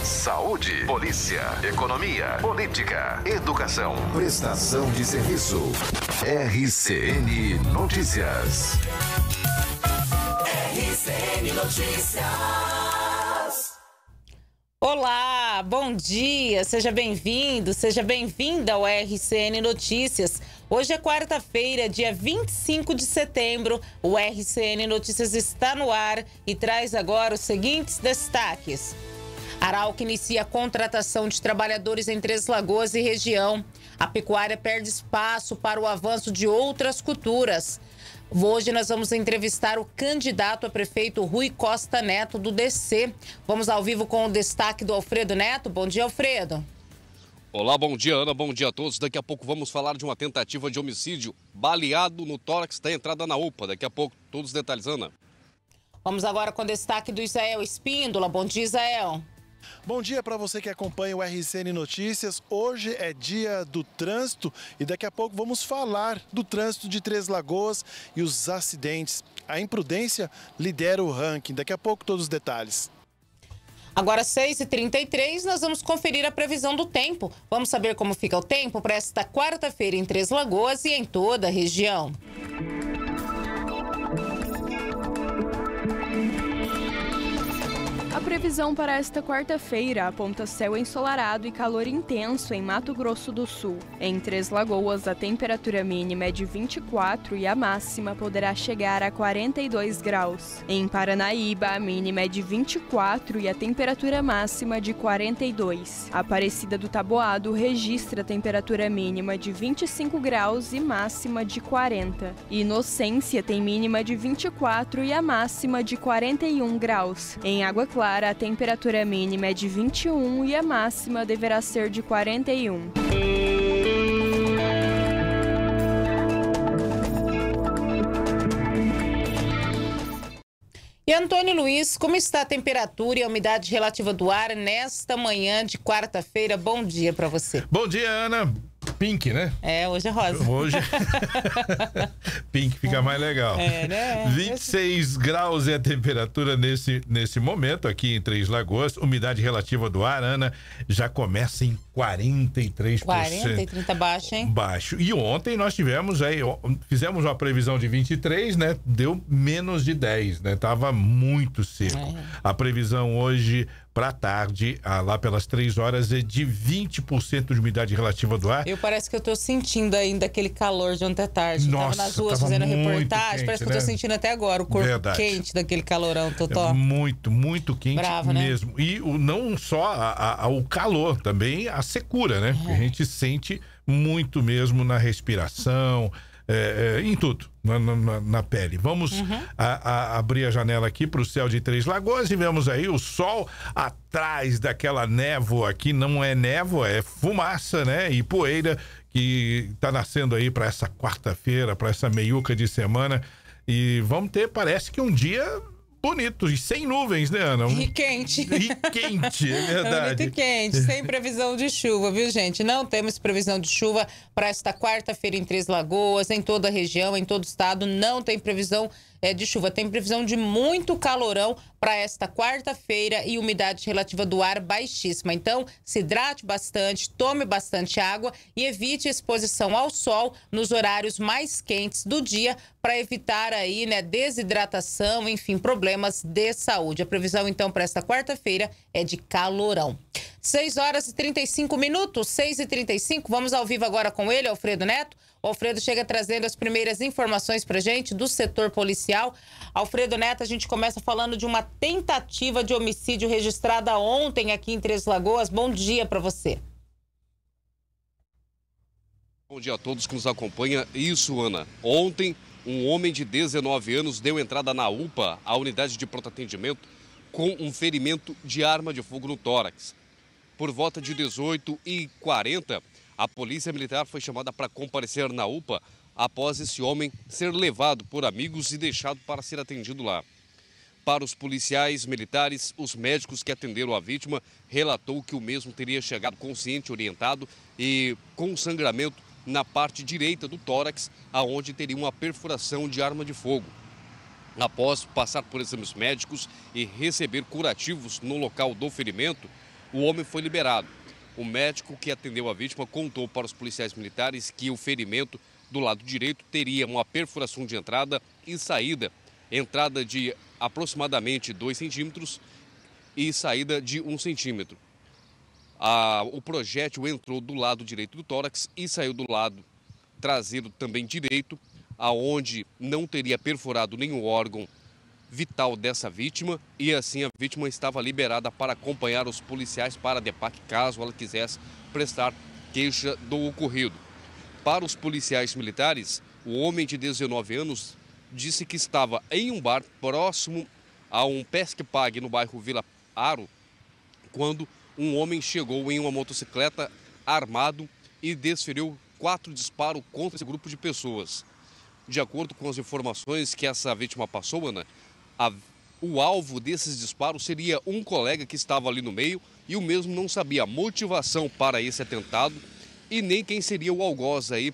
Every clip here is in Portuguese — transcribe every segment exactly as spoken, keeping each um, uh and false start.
Saúde, polícia, economia, política, educação, prestação de serviço. R C N Notícias. R C N Notícias. Olá, bom dia, seja bem-vindo, seja bem-vinda ao R C N Notícias. Hoje é quarta-feira, dia vinte e cinco de setembro. O R C N Notícias está no ar e traz agora os seguintes destaques. Arauco inicia a contratação de trabalhadores em Três Lagoas e região. A pecuária perde espaço para o avanço de outras culturas. Hoje nós vamos entrevistar o candidato a prefeito Rui Costa Neto, do D C. Vamos ao vivo com o destaque do Alfredo Neto. Bom dia, Alfredo. Olá, bom dia, Ana. Bom dia a todos. Daqui a pouco vamos falar de uma tentativa de homicídio baleado no tórax da entrada na U P A. Daqui a pouco, todos os detalhes, Ana. Vamos agora com o destaque do Isael Espíndola. Bom dia, Isael. Bom dia para você que acompanha o R C N Notícias. Hoje é dia do trânsito e daqui a pouco vamos falar do trânsito de Três Lagoas e os acidentes. A imprudência lidera o ranking. Daqui a pouco todos os detalhes. Agora, seis e trinta e três, nós vamos conferir a previsão do tempo. Vamos saber como fica o tempo para esta quarta-feira em Três Lagoas e em toda a região. A previsão para esta quarta-feira aponta céu ensolarado e calor intenso em Mato Grosso do Sul. Em Três Lagoas, a temperatura mínima é de vinte e quatro e a máxima poderá chegar a quarenta e dois graus. Em Paranaíba, a mínima é de vinte e quatro e a temperatura máxima de quarenta e dois. Aparecida do Taboado registra temperatura mínima de vinte e cinco graus e máxima de quarenta. Inocência tem mínima de vinte e quatro e a máxima de quarenta e um graus. Em Água Clara, a temperatura mínima é de vinte e um e a máxima deverá ser de quarenta e um. E Antônio Luiz, como está a temperatura e a umidade relativa do ar nesta manhã de quarta-feira? Bom dia para você. Bom dia, Ana. Pink, né? É, hoje é rosa. Hoje Pink fica mais legal. É, né? vinte e seis graus é a temperatura nesse, nesse momento aqui em Três Lagoas. Umidade relativa do ar, Ana, já começa em quarenta e três por cento. quarenta e trinta baixo, hein? Baixo. E ontem nós tivemos aí, fizemos uma previsão de vinte e três, né? Deu menos de dez, né? Tava muito seco. É. A previsão hoje para tarde, ah, lá pelas três horas, é de vinte por cento de umidade relativa do ar. Eu parece que eu tô sentindo ainda aquele calor de ontem à tarde. Nossa, tava nas ruas tava fazendo reportagem, quente, parece que né? eu tô sentindo até agora o corpo Verdade. quente daquele calorão, Totó. É muito, muito quente. Bravo, né? Mesmo. E o, não só a, a, o calor, também a secura, né? É. A gente sente muito mesmo na respiração, é, é, em tudo, na, na, na pele. Vamos uhum. a, a, abrir a janela aqui para o céu de Três Lagoas e vemos aí o sol atrás daquela névoa aqui. Não é névoa, é fumaça, né? E poeira que está nascendo aí para essa quarta-feira, para essa meiuca de semana. E vamos ter, parece que um dia bonito e sem nuvens, né, Ana? E quente. E quente, é verdade. Bonito e quente, sem previsão de chuva, viu, gente? Não temos previsão de chuva para esta quarta-feira em Três Lagoas, em toda a região, em todo o estado. Não tem previsão é, de chuva. Tem previsão de muito calorão para esta quarta-feira e umidade relativa do ar baixíssima. Então, se hidrate bastante, tome bastante água e evite exposição ao sol nos horários mais quentes do dia para evitar aí, né, desidratação, enfim, problemas de saúde. A previsão, então, para esta quarta-feira é de calorão. seis horas e trinta e cinco minutos, seis e trinta e cinco. Vamos ao vivo agora com ele, Alfredo Neto. O Alfredo chega trazendo as primeiras informações pra gente do setor policial. Alfredo Neto, a gente começa falando de uma tentativa de homicídio registrada ontem aqui em Três Lagoas. Bom dia para você. Bom dia a todos que nos acompanham. Isso, Ana. Ontem, um homem de dezenove anos deu entrada na U P A, a unidade de pronto atendimento, com um ferimento de arma de fogo no tórax. Por volta de dezoito e quarenta, a polícia militar foi chamada para comparecer na U P A após esse homem ser levado por amigos e deixado para ser atendido lá. Para os policiais militares, os médicos que atenderam a vítima relatou que o mesmo teria chegado consciente, orientado e com sangramento na parte direita do tórax, aonde teria uma perfuração de arma de fogo. Após passar por exames médicos e receber curativos no local do ferimento, o homem foi liberado. O médico que atendeu a vítima contou para os policiais militares que o ferimento do lado direito teria uma perfuração de entrada e saída, entrada de aproximadamente dois centímetros e saída de um centímetro. Ah, o projétil entrou do lado direito do tórax e saiu do lado traseiro também direito, aonde não teria perfurado nenhum órgão vital dessa vítima, e assim a vítima estava liberada para acompanhar os policiais para a DEPAC caso ela quisesse prestar queixa do ocorrido. Para os policiais militares, o homem de dezenove anos disse que estava em um bar próximo a um Pesque Pague no bairro Vila Aro, quando um homem chegou em uma motocicleta armado e desferiu quatro disparos contra esse grupo de pessoas. De acordo com as informações que essa vítima passou, Ana, a, o alvo desses disparos seria um colega que estava ali no meio e o mesmo não sabia a motivação para esse atentado e nem quem seria o algoz aí,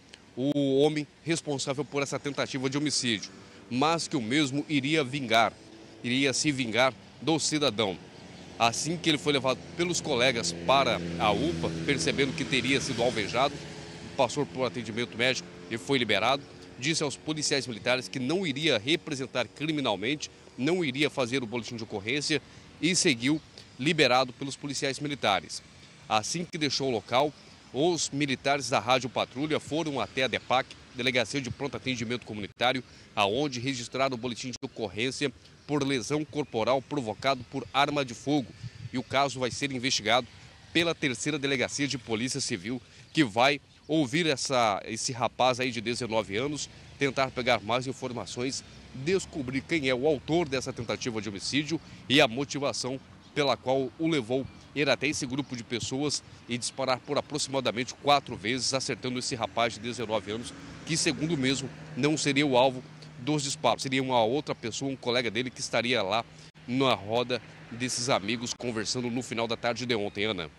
o homem responsável por essa tentativa de homicídio, mas que o mesmo iria vingar, iria se vingar do cidadão. Assim que ele foi levado pelos colegas para a U P A, percebendo que teria sido alvejado, passou por atendimento médico e foi liberado. Disse aos policiais militares que não iria representar criminalmente, não iria fazer o boletim de ocorrência e seguiu liberado pelos policiais militares. Assim que deixou o local, os militares da Rádio Patrulha foram até a DEPAC, Delegacia de Pronto Atendimento Comunitário, aonde registraram o boletim de ocorrência por lesão corporal provocado por arma de fogo. E o caso vai ser investigado pela terceira Delegacia de Polícia Civil, que vai ouvir essa, esse rapaz aí de dezenove anos, tentar pegar mais informações, descobrir quem é o autor dessa tentativa de homicídio e a motivação pela qual o levou a ir até esse grupo de pessoas e disparar por aproximadamente quatro vezes, acertando esse rapaz de dezenove anos, que segundo o mesmo não seria o alvo dos disparos, seria uma outra pessoa, um colega dele que estaria lá na roda desses amigos conversando no final da tarde de ontem, Ana.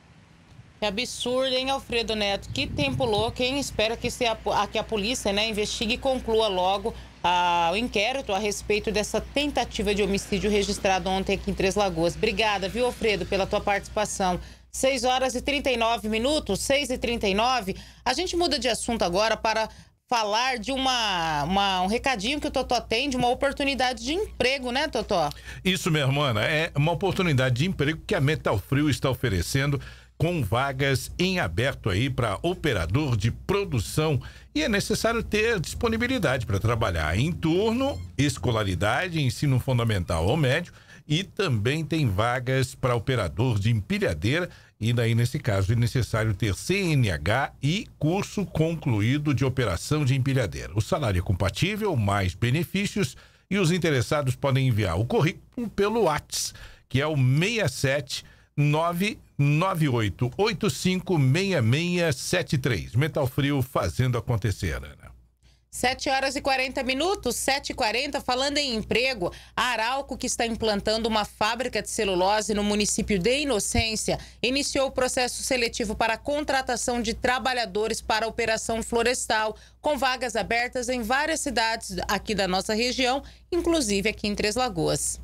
Que absurdo, hein, Alfredo Neto? Que tempo louco, quem espera que, se a, que a polícia, né, investigue e conclua logo ah, o inquérito a respeito dessa tentativa de homicídio registrado ontem aqui em Três Lagoas. Obrigada, viu, Alfredo, pela tua participação. seis horas e trinta e nove minutos, seis e trinta e nove. A gente muda de assunto agora para falar de uma, uma, um recadinho que o Totó tem, de uma oportunidade de emprego, né, Totó? Isso mesmo, Ana. É uma oportunidade de emprego que a Metal Frio está oferecendo, com vagas em aberto aí para operador de produção, e é necessário ter disponibilidade para trabalhar em turno, escolaridade, ensino fundamental ou médio, e também tem vagas para operador de empilhadeira, e daí nesse caso é necessário ter C N H e curso concluído de operação de empilhadeira. O salário é compatível, mais benefícios, e os interessados podem enviar o currículo pelo WhatsApp, que é o seis sete nove nove oito oito cinco seis seis sete três. Metal Frio fazendo acontecer, Ana. sete horas e quarenta minutos, sete e quarenta, falando em emprego, a Arauco, que está implantando uma fábrica de celulose no município de Inocência, iniciou o processo seletivo para a contratação de trabalhadores para a operação florestal, com vagas abertas em várias cidades aqui da nossa região, inclusive aqui em Três Lagoas.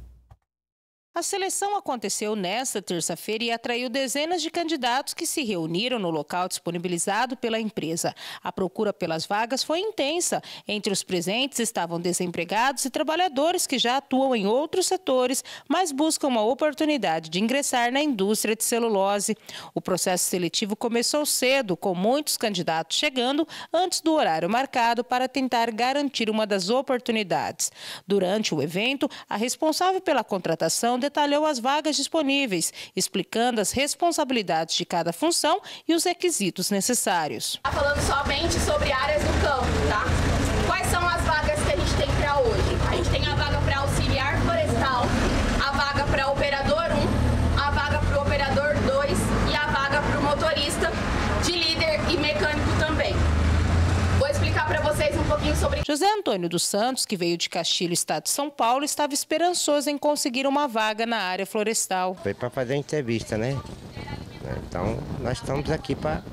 A seleção aconteceu nesta terça-feira e atraiu dezenas de candidatos que se reuniram no local disponibilizado pela empresa. A procura pelas vagas foi intensa. Entre os presentes estavam desempregados e trabalhadores que já atuam em outros setores, mas buscam uma oportunidade de ingressar na indústria de celulose. O processo seletivo começou cedo, com muitos candidatos chegando antes do horário marcado para tentar garantir uma das oportunidades. Durante o evento, a responsável pela contratação detalhou as vagas disponíveis, explicando as responsabilidades de cada função e os requisitos necessários. Tá falando somente sobre áreas do campo, tá? Quais são as vagas que a gente tem para hoje? A gente tem a vaga para auxiliar florestal, a vaga para operador um, a vaga para o operador dois e a vaga para o motorista de líder e mecânico também. Vou explicar para vocês um pouquinho sobre... José Antônio dos Santos, que veio de Castilho, estado de São Paulo, estava esperançoso em conseguir uma vaga na área florestal. Foi para fazer a entrevista, né? Então, nós estamos aqui para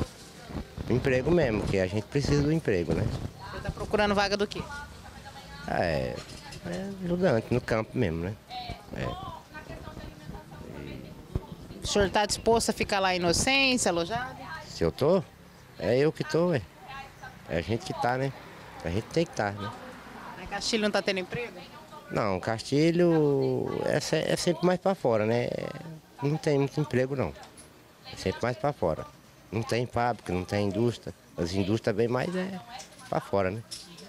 emprego mesmo, que a gente precisa do emprego, né? Você está procurando vaga do quê? É, é ajudante, no campo mesmo, né? É. O senhor está disposto a ficar lá em Inocência, alojado? Se eu tô, é eu que tô, ué. É a gente que tá, né? A gente tem que estar, tá, né? A Castilho não tá tendo emprego? Não, Castilho é, é sempre mais para fora, né? Não tem muito emprego, não. É sempre mais para fora. Não tem fábrica, não tem indústria. As indústrias bem mais é para fora, né?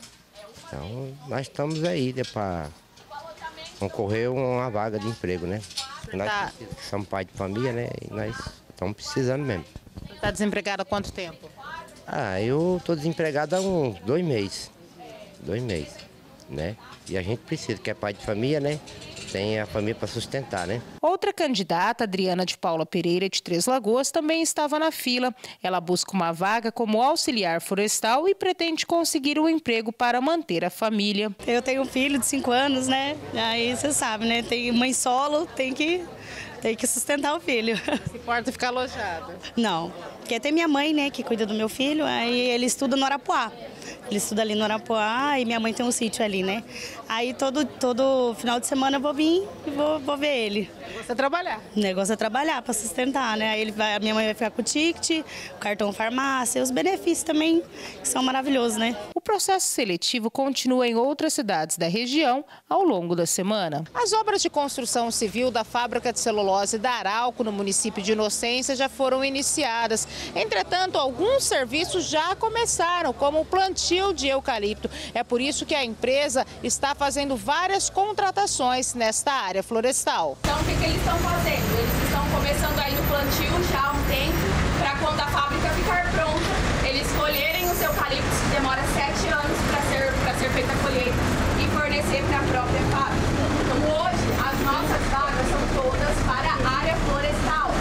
Então, nós estamos aí né, para concorrer a uma vaga de emprego, né? Nós tá... somos pai de família, né? E nós estamos precisando mesmo. Você está desempregado há quanto tempo? Ah, eu estou desempregado há uns dois meses. Dois meses, né? E a gente precisa, que é pai de família, né? Tem a família para sustentar, né? Outra candidata, Adriana de Paula Pereira, de Três Lagoas, também estava na fila. Ela busca uma vaga como auxiliar florestal e pretende conseguir um emprego para manter a família. Eu tenho um filho de cinco anos, né? Aí você sabe, né? Tem mãe solo, tem que, tem que sustentar o filho. Se importa ficar alojada? Não, porque tem minha mãe, né, que cuida do meu filho, aí ele estuda no Arapuá. Ele estuda ali no Arapuá e minha mãe tem um sítio ali, né? Aí todo, todo final de semana eu vou vir e vou, vou ver ele. O negócio é trabalhar. O negócio é trabalhar para sustentar, né? Aí ele vai, a minha mãe vai ficar com o ticket, o cartão farmácia e os benefícios também, que são maravilhosos, né? O processo seletivo continua em outras cidades da região ao longo da semana. As obras de construção civil da fábrica de celulose da Arauco, no município de Inocência, já foram iniciadas. Entretanto, alguns serviços já começaram, como o plantio de eucalipto. É por isso que a empresa está fazendo várias contratações nesta área florestal. Então, o que, que eles estão fazendo? Eles estão começando aí no plantio já há um tempo, para quando a fábrica ficar pronta, eles colherem os eucaliptos, que demora sete anos para ser, para ser feita a colheita e fornecer para a própria fábrica. Então, hoje, as nossas vagas são todas para a área florestal.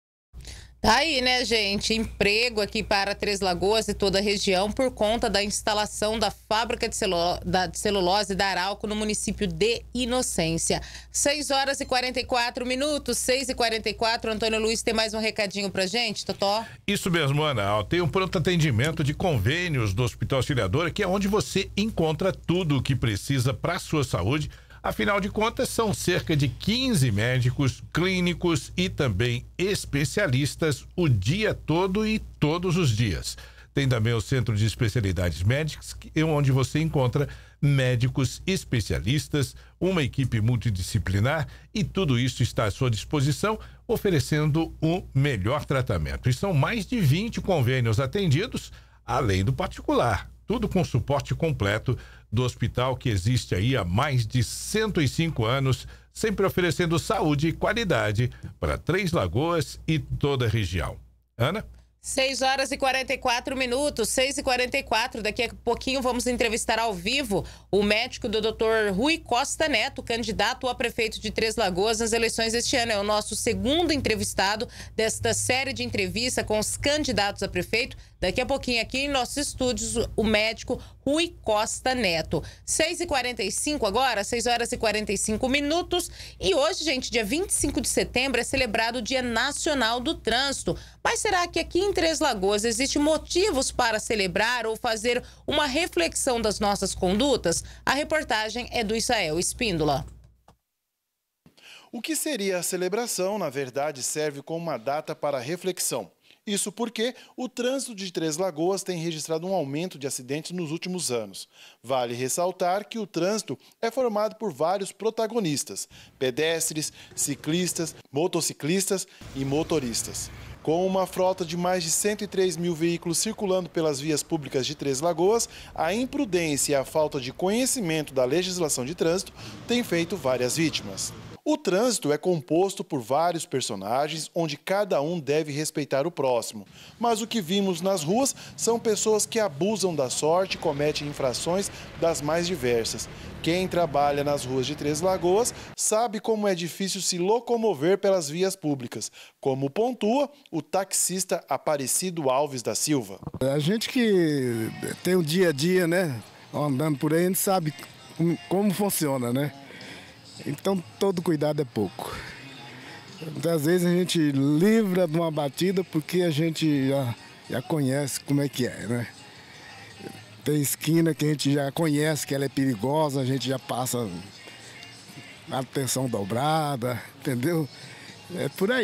Tá aí, né, gente? Emprego aqui para Três Lagoas e toda a região por conta da instalação da fábrica de, celu... da... de celulose da Arauco no município de Inocência. seis horas e quarenta e quatro minutos, seis e quarenta e quatro. Antônio Luiz tem mais um recadinho pra gente, Totó? Isso mesmo, Ana. Tem um pronto atendimento de convênios do Hospital Auxiliadora, que é onde você encontra tudo o que precisa para a sua saúde. Afinal de contas, são cerca de quinze médicos, clínicos e também especialistas o dia todo e todos os dias. Tem também o Centro de Especialidades Médicas, onde você encontra médicos especialistas, uma equipe multidisciplinar e tudo isso está à sua disposição, oferecendo o melhor tratamento. E são mais de vinte convênios atendidos, além do particular. Tudo com suporte completo do hospital que existe aí há mais de cento e cinco anos, sempre oferecendo saúde e qualidade para Três Lagoas e toda a região. Ana? seis horas e quarenta e quatro minutos, seis e quarenta e quatro. Daqui a pouquinho vamos entrevistar ao vivo o médico do doutor Rui Costa Neto, candidato a prefeito de Três Lagoas nas eleições deste ano. É o nosso segundo entrevistado desta série de entrevista com os candidatos a prefeito. Daqui a pouquinho aqui em nossos estúdios, o médico Rui Costa Neto. seis e quarenta e cinco agora, seis horas e quarenta e cinco minutos. E hoje, gente, dia vinte e cinco de setembro, é celebrado o Dia Nacional do Trânsito. Mas será que aqui em Três Lagoas existem motivos para celebrar ou fazer uma reflexão das nossas condutas? A reportagem é do Isael Espíndola. O que seria a celebração, na verdade, serve como uma data para reflexão. Isso porque o trânsito de Três Lagoas tem registrado um aumento de acidentes nos últimos anos. Vale ressaltar que o trânsito é formado por vários protagonistas: pedestres, ciclistas, motociclistas e motoristas. Com uma frota de mais de cento e três mil veículos circulando pelas vias públicas de Três Lagoas, a imprudência e a falta de conhecimento da legislação de trânsito têm feito várias vítimas. O trânsito é composto por vários personagens, onde cada um deve respeitar o próximo. Mas o que vimos nas ruas são pessoas que abusam da sorte e cometem infrações das mais diversas. Quem trabalha nas ruas de Três Lagoas sabe como é difícil se locomover pelas vias públicas, como pontua o taxista Aparecido Alves da Silva. A gente que tem o dia a dia, né, andando por aí, a gente sabe como, como funciona, né? Então, todo cuidado é pouco. Muitas vezes a gente livra de uma batida porque a gente já, já conhece como é que é, né? Tem esquina que a gente já conhece que ela é perigosa, a gente já passa a atenção dobrada, entendeu? É por aí.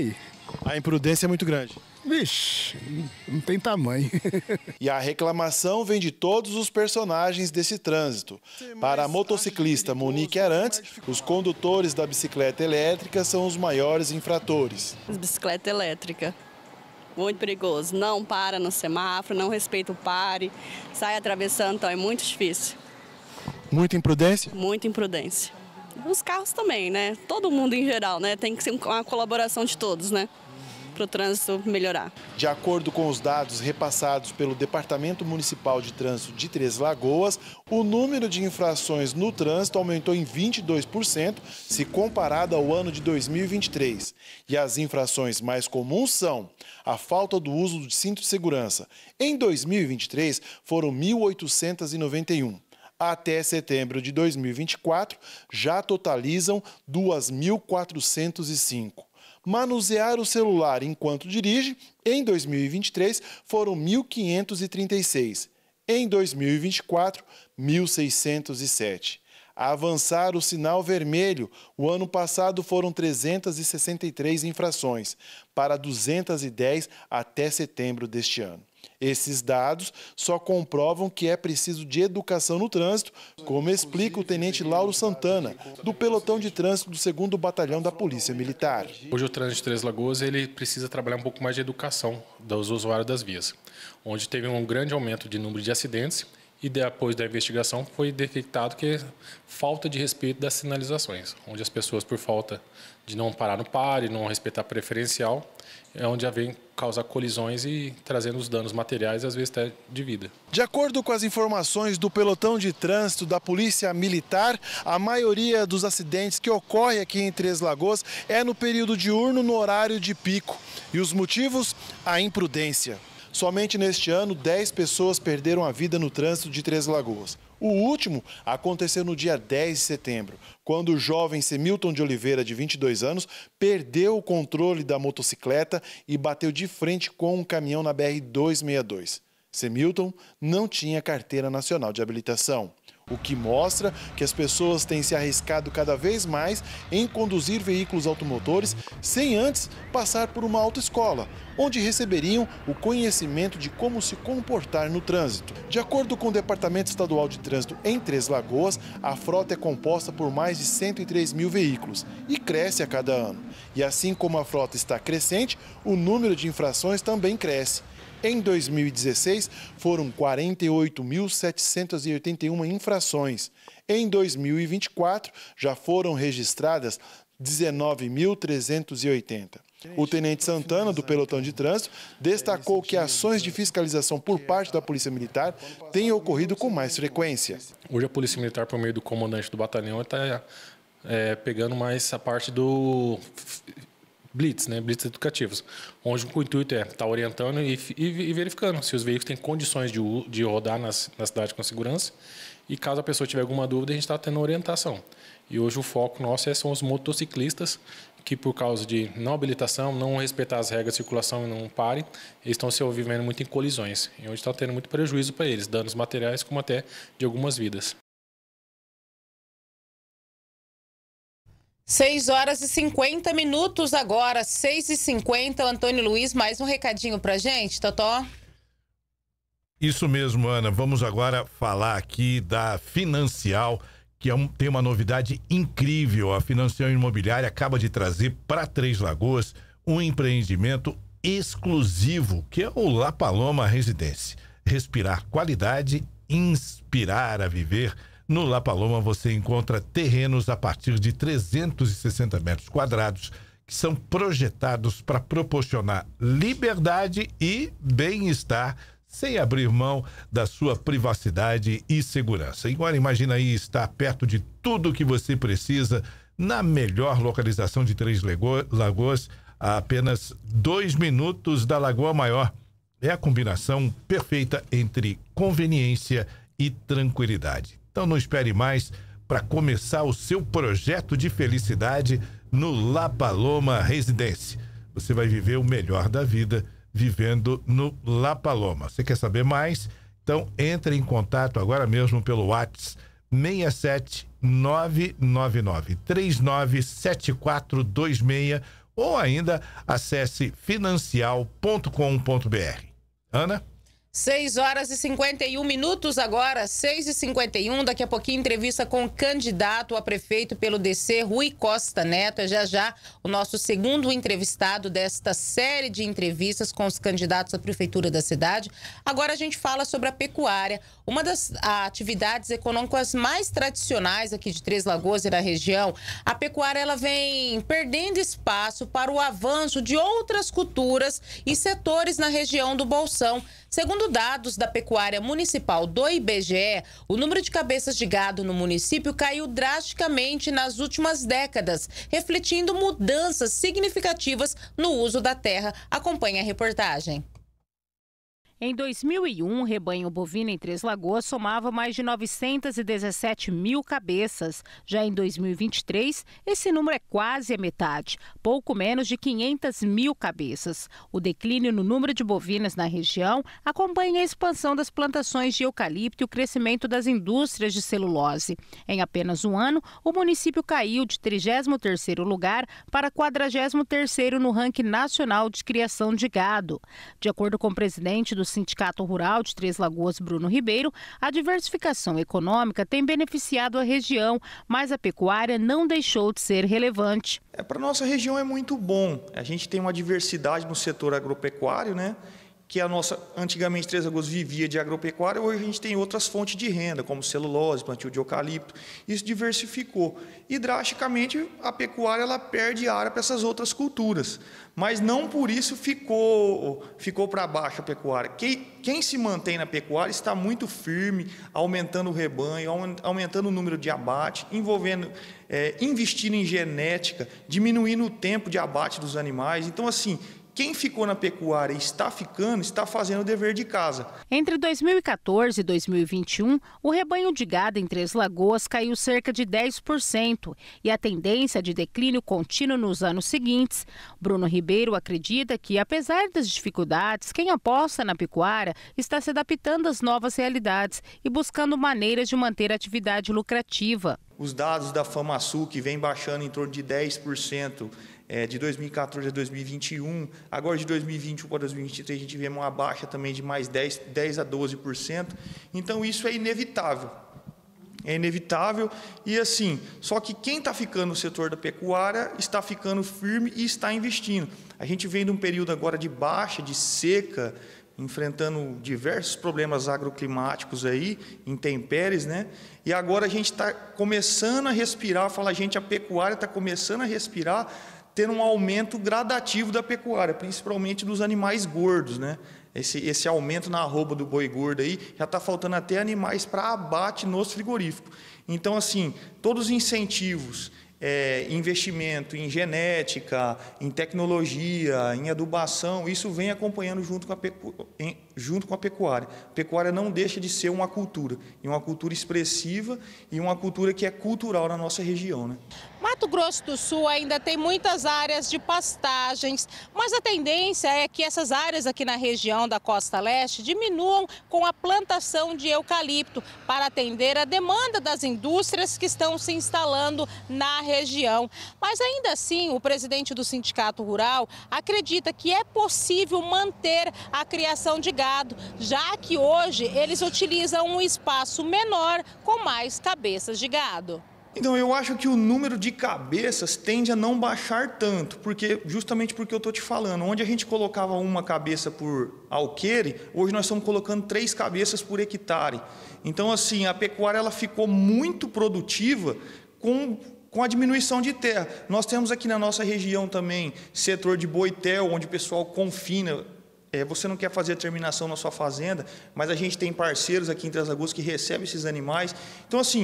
A imprudência é muito grande. Vixe, não tem tamanho. E a reclamação vem de todos os personagens desse trânsito. Para a motociclista Monique Arantes, os condutores da bicicleta elétrica são os maiores infratores. Bicicleta elétrica, muito perigoso. Não para no semáforo, não respeita o pare, sai atravessando, então é muito difícil. Muita imprudência? Muita imprudência. Os carros também, né? Todo mundo em geral, né? Tem que ser uma colaboração de todos, né? Para o trânsito melhorar. De acordo com os dados repassados pelo Departamento Municipal de Trânsito de Três Lagoas, o número de infrações no trânsito aumentou em vinte e dois por cento se comparado ao ano de dois mil e vinte e três. E as infrações mais comuns são a falta do uso do cinto de segurança. Em dois mil e vinte e três, foram mil oitocentos e noventa e um. Até setembro de dois mil e vinte e quatro, já totalizam duas mil quatrocentos e cinco. Manusear o celular enquanto dirige, em dois mil e vinte e três, foram mil quinhentos e trinta e seis. Em dois mil e vinte e quatro, mil seiscentos e sete. Avançar o sinal vermelho, o ano passado foram trezentas e sessenta e três infrações, para duzentas e dez até setembro deste ano. Esses dados só comprovam que é preciso de educação no trânsito, como explica o tenente Lauro Santana, do pelotão de trânsito do segundo Batalhão da Polícia Militar. Hoje o trânsito de Três Lagoas ele precisa trabalhar um pouco mais de educação dos usuários das vias, onde teve um grande aumento de número de acidentes e depois da investigação foi detectado que é falta de respeito das sinalizações, onde as pessoas, por falta de não parar no pare, não respeitar preferencial, é onde já vem causar colisões e trazendo os danos materiais, às vezes até de vida. De acordo com as informações do pelotão de trânsito da Polícia Militar, a maioria dos acidentes que ocorre aqui em Três Lagoas é no período diurno, no horário de pico. E os motivos? A imprudência. Somente neste ano, dez pessoas perderam a vida no trânsito de Três Lagoas. O último aconteceu no dia dez de setembro, quando o jovem Semilton de Oliveira, de vinte e dois anos, perdeu o controle da motocicleta e bateu de frente com um caminhão na B R duzentos e sessenta e dois. Semilton não tinha carteira nacional de habilitação, o que mostra que as pessoas têm se arriscado cada vez mais em conduzir veículos automotores sem antes passar por uma autoescola, onde receberiam o conhecimento de como se comportar no trânsito. De acordo com o Departamento Estadual de Trânsito em Três Lagoas, a frota é composta por mais de cento e três mil veículos e cresce a cada ano. E assim como a frota está crescente, o número de infrações também cresce. Em dois mil e dezesseis, foram quarenta e oito mil setecentas e oitenta e uma infrações. Em dois mil e vinte e quatro, já foram registradas dezenove mil trezentas e oitenta. O tenente Santana, do pelotão de trânsito, destacou que ações de fiscalização por parte da Polícia Militar têm ocorrido com mais frequência. Hoje a Polícia Militar, por meio do comandante do batalhão, está é, pegando mais a parte do blitz, né, blitz educativos, onde o intuito é estar orientando e, e, e verificando se os veículos têm condições de, de rodar nas, na cidade com segurança, e caso a pessoa tiver alguma dúvida, a gente está tendo orientação. E hoje o foco nosso é, são os motociclistas, que por causa de não habilitação, não respeitar as regras de circulação e não pare, eles estão se envolvendo muito em colisões, e onde está tendo muito prejuízo para eles, danos materiais como até de algumas vidas. seis horas e cinquenta minutos agora, seis e cinquenta. O Antônio Luiz, mais um recadinho pra gente, Totó? Isso mesmo, Ana. Vamos agora falar aqui da Financial, que é um, tem uma novidade incrível. A Financial Imobiliária acaba de trazer para Três Lagoas um empreendimento exclusivo, que é o La Paloma Residência. Respirar qualidade, inspirar a viver. No La Paloma você encontra terrenos a partir de trezentos e sessenta metros quadrados que são projetados para proporcionar liberdade e bem-estar sem abrir mão da sua privacidade e segurança. Agora imagina aí estar perto de tudo que você precisa na melhor localização de Três Lagoas, a apenas dois minutos da Lagoa Maior. É a combinação perfeita entre conveniência e tranquilidade. Então não espere mais para começar o seu projeto de felicidade no La Paloma Residência. Você vai viver o melhor da vida vivendo no La Paloma. Você quer saber mais? Então entre em contato agora mesmo pelo WhatsApp seis sete nove nove nove três nove sete quatro dois seis ou ainda acesse financial ponto com ponto br. Ana? seis horas e cinquenta e um minutos agora, seis e cinquenta e um. Daqui a pouquinho, entrevista com o candidato a prefeito pelo D C, Rui Costa Neto. É já já o nosso segundo entrevistado desta série de entrevistas com os candidatos à prefeitura da cidade. Agora a gente fala sobre a pecuária, uma das atividades econômicas mais tradicionais aqui de Três Lagoas e da região. A pecuária ela vem perdendo espaço para o avanço de outras culturas e setores na região do Bolsão. Segundo dados da pecuária municipal do I B G E, o número de cabeças de gado no município caiu drasticamente nas últimas décadas, refletindo mudanças significativas no uso da terra. Acompanhe a reportagem. Em dois mil e um, o rebanho bovino em Três Lagoas somava mais de novecentas e dezessete mil cabeças. Já em dois mil e vinte e três, esse número é quase a metade, pouco menos de quinhentas mil cabeças. O declínio no número de bovinas na região acompanha a expansão das plantações de eucalipto e o crescimento das indústrias de celulose. Em apenas um ano, o município caiu de trigésimo terceiro lugar para quadragésimo terceiro no ranking nacional de criação de gado. De acordo com o presidente do Sindicato Rural de Três Lagoas, Bruno Ribeiro, a diversificação econômica tem beneficiado a região, mas a pecuária não deixou de ser relevante. É, para a nossa região é muito bom. A gente tem uma diversidade no setor agropecuário, né? Que a nossa, antigamente Três Lagoas vivia de agropecuária, hoje a gente tem outras fontes de renda, como celulose, plantio de eucalipto. Isso diversificou. E drasticamente a pecuária ela perde área para essas outras culturas. Mas não por isso ficou, ficou para baixo a pecuária. Quem, quem se mantém na pecuária está muito firme, aumentando o rebanho, aumentando o número de abate, envolvendo, é, investindo em genética, diminuindo o tempo de abate dos animais. Então, assim, quem ficou na pecuária e está ficando, está fazendo o dever de casa. Entre dois mil e quatorze e dois mil e vinte e um, o rebanho de gado em Três Lagoas caiu cerca de dez por cento e a tendência de declínio contínuo nos anos seguintes. Bruno Ribeiro acredita que, apesar das dificuldades, quem aposta na pecuária está se adaptando às novas realidades e buscando maneiras de manter a atividade lucrativa. Os dados da FamaSul, que vem baixando em torno de dez por cento, É, de dois mil e quatorze a dois mil e vinte e um, agora de dois mil e vinte e um para dois mil e vinte e três a gente vê uma baixa também de mais dez, dez a doze por cento, então isso é inevitável, é inevitável e assim, só que quem está ficando no setor da pecuária está ficando firme e está investindo. A gente vem de um período agora de baixa, de seca, enfrentando diversos problemas agroclimáticos aí, intempéries, né? E agora a gente está começando a respirar, fala, gente, a pecuária está começando a respirar, tendo um aumento gradativo da pecuária, principalmente dos animais gordos, né? Esse, esse aumento na arroba do boi gordo aí, já está faltando até animais para abate nos frigoríficos. Então, assim, todos os incentivos, é, investimento em genética, em tecnologia, em adubação, isso vem acompanhando junto com a, pecu... em, junto com a pecuária. A pecuária não deixa de ser uma cultura, e uma cultura expressiva e uma cultura que é cultural na nossa região, né? Mato Grosso do Sul ainda tem muitas áreas de pastagens, mas a tendência é que essas áreas aqui na região da Costa Leste diminuam com a plantação de eucalipto para atender a demanda das indústrias que estão se instalando na região. Mas ainda assim, o presidente do Sindicato Rural acredita que é possível manter a criação de gado, já que hoje eles utilizam um espaço menor com mais cabeças de gado. Então, eu acho que o número de cabeças tende a não baixar tanto, porque justamente porque eu estou te falando, onde a gente colocava uma cabeça por alqueire, hoje nós estamos colocando três cabeças por hectare. Então, assim, a pecuária ela ficou muito produtiva com, com a diminuição de terra. Nós temos aqui na nossa região também setor de boitel, onde o pessoal confina. É, você não quer fazer a terminação na sua fazenda, mas a gente tem parceiros aqui em Três Lagoas que recebem esses animais. Então, assim,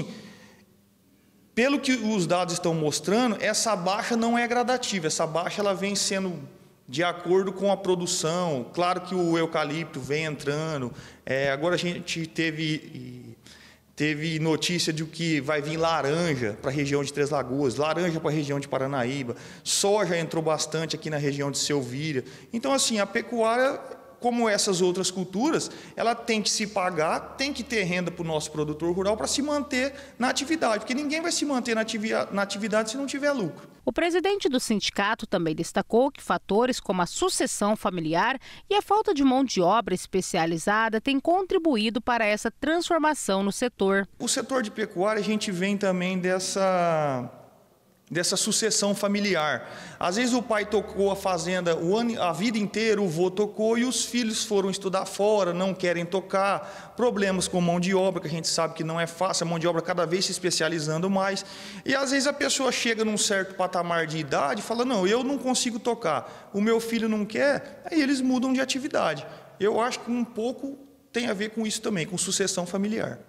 pelo que os dados estão mostrando, essa baixa não é gradativa, essa baixa ela vem sendo de acordo com a produção. Claro que o eucalipto vem entrando, é, agora a gente teve, teve notícia de que vai vir laranja para a região de Três Lagoas, laranja para a região de Paranaíba, soja entrou bastante aqui na região de Selvíria. Então, assim, a pecuária como essas outras culturas, ela tem que se pagar, tem que ter renda para o nosso produtor rural para se manter na atividade, porque ninguém vai se manter na atividade, na atividade se não tiver lucro. O presidente do sindicato também destacou que fatores como a sucessão familiar e a falta de mão de obra especializada têm contribuído para essa transformação no setor. O setor de pecuária, a gente vem também dessa... dessa sucessão familiar. Às vezes o pai tocou a fazenda o ano, a vida inteira, o avô tocou e os filhos foram estudar fora, não querem tocar, problemas com mão de obra, que a gente sabe que não é fácil, a mão de obra cada vez se especializando mais, e às vezes a pessoa chega num certo patamar de idade e fala, não, eu não consigo tocar, o meu filho não quer, aí eles mudam de atividade. Eu acho que um pouco tem a ver com isso também, com sucessão familiar.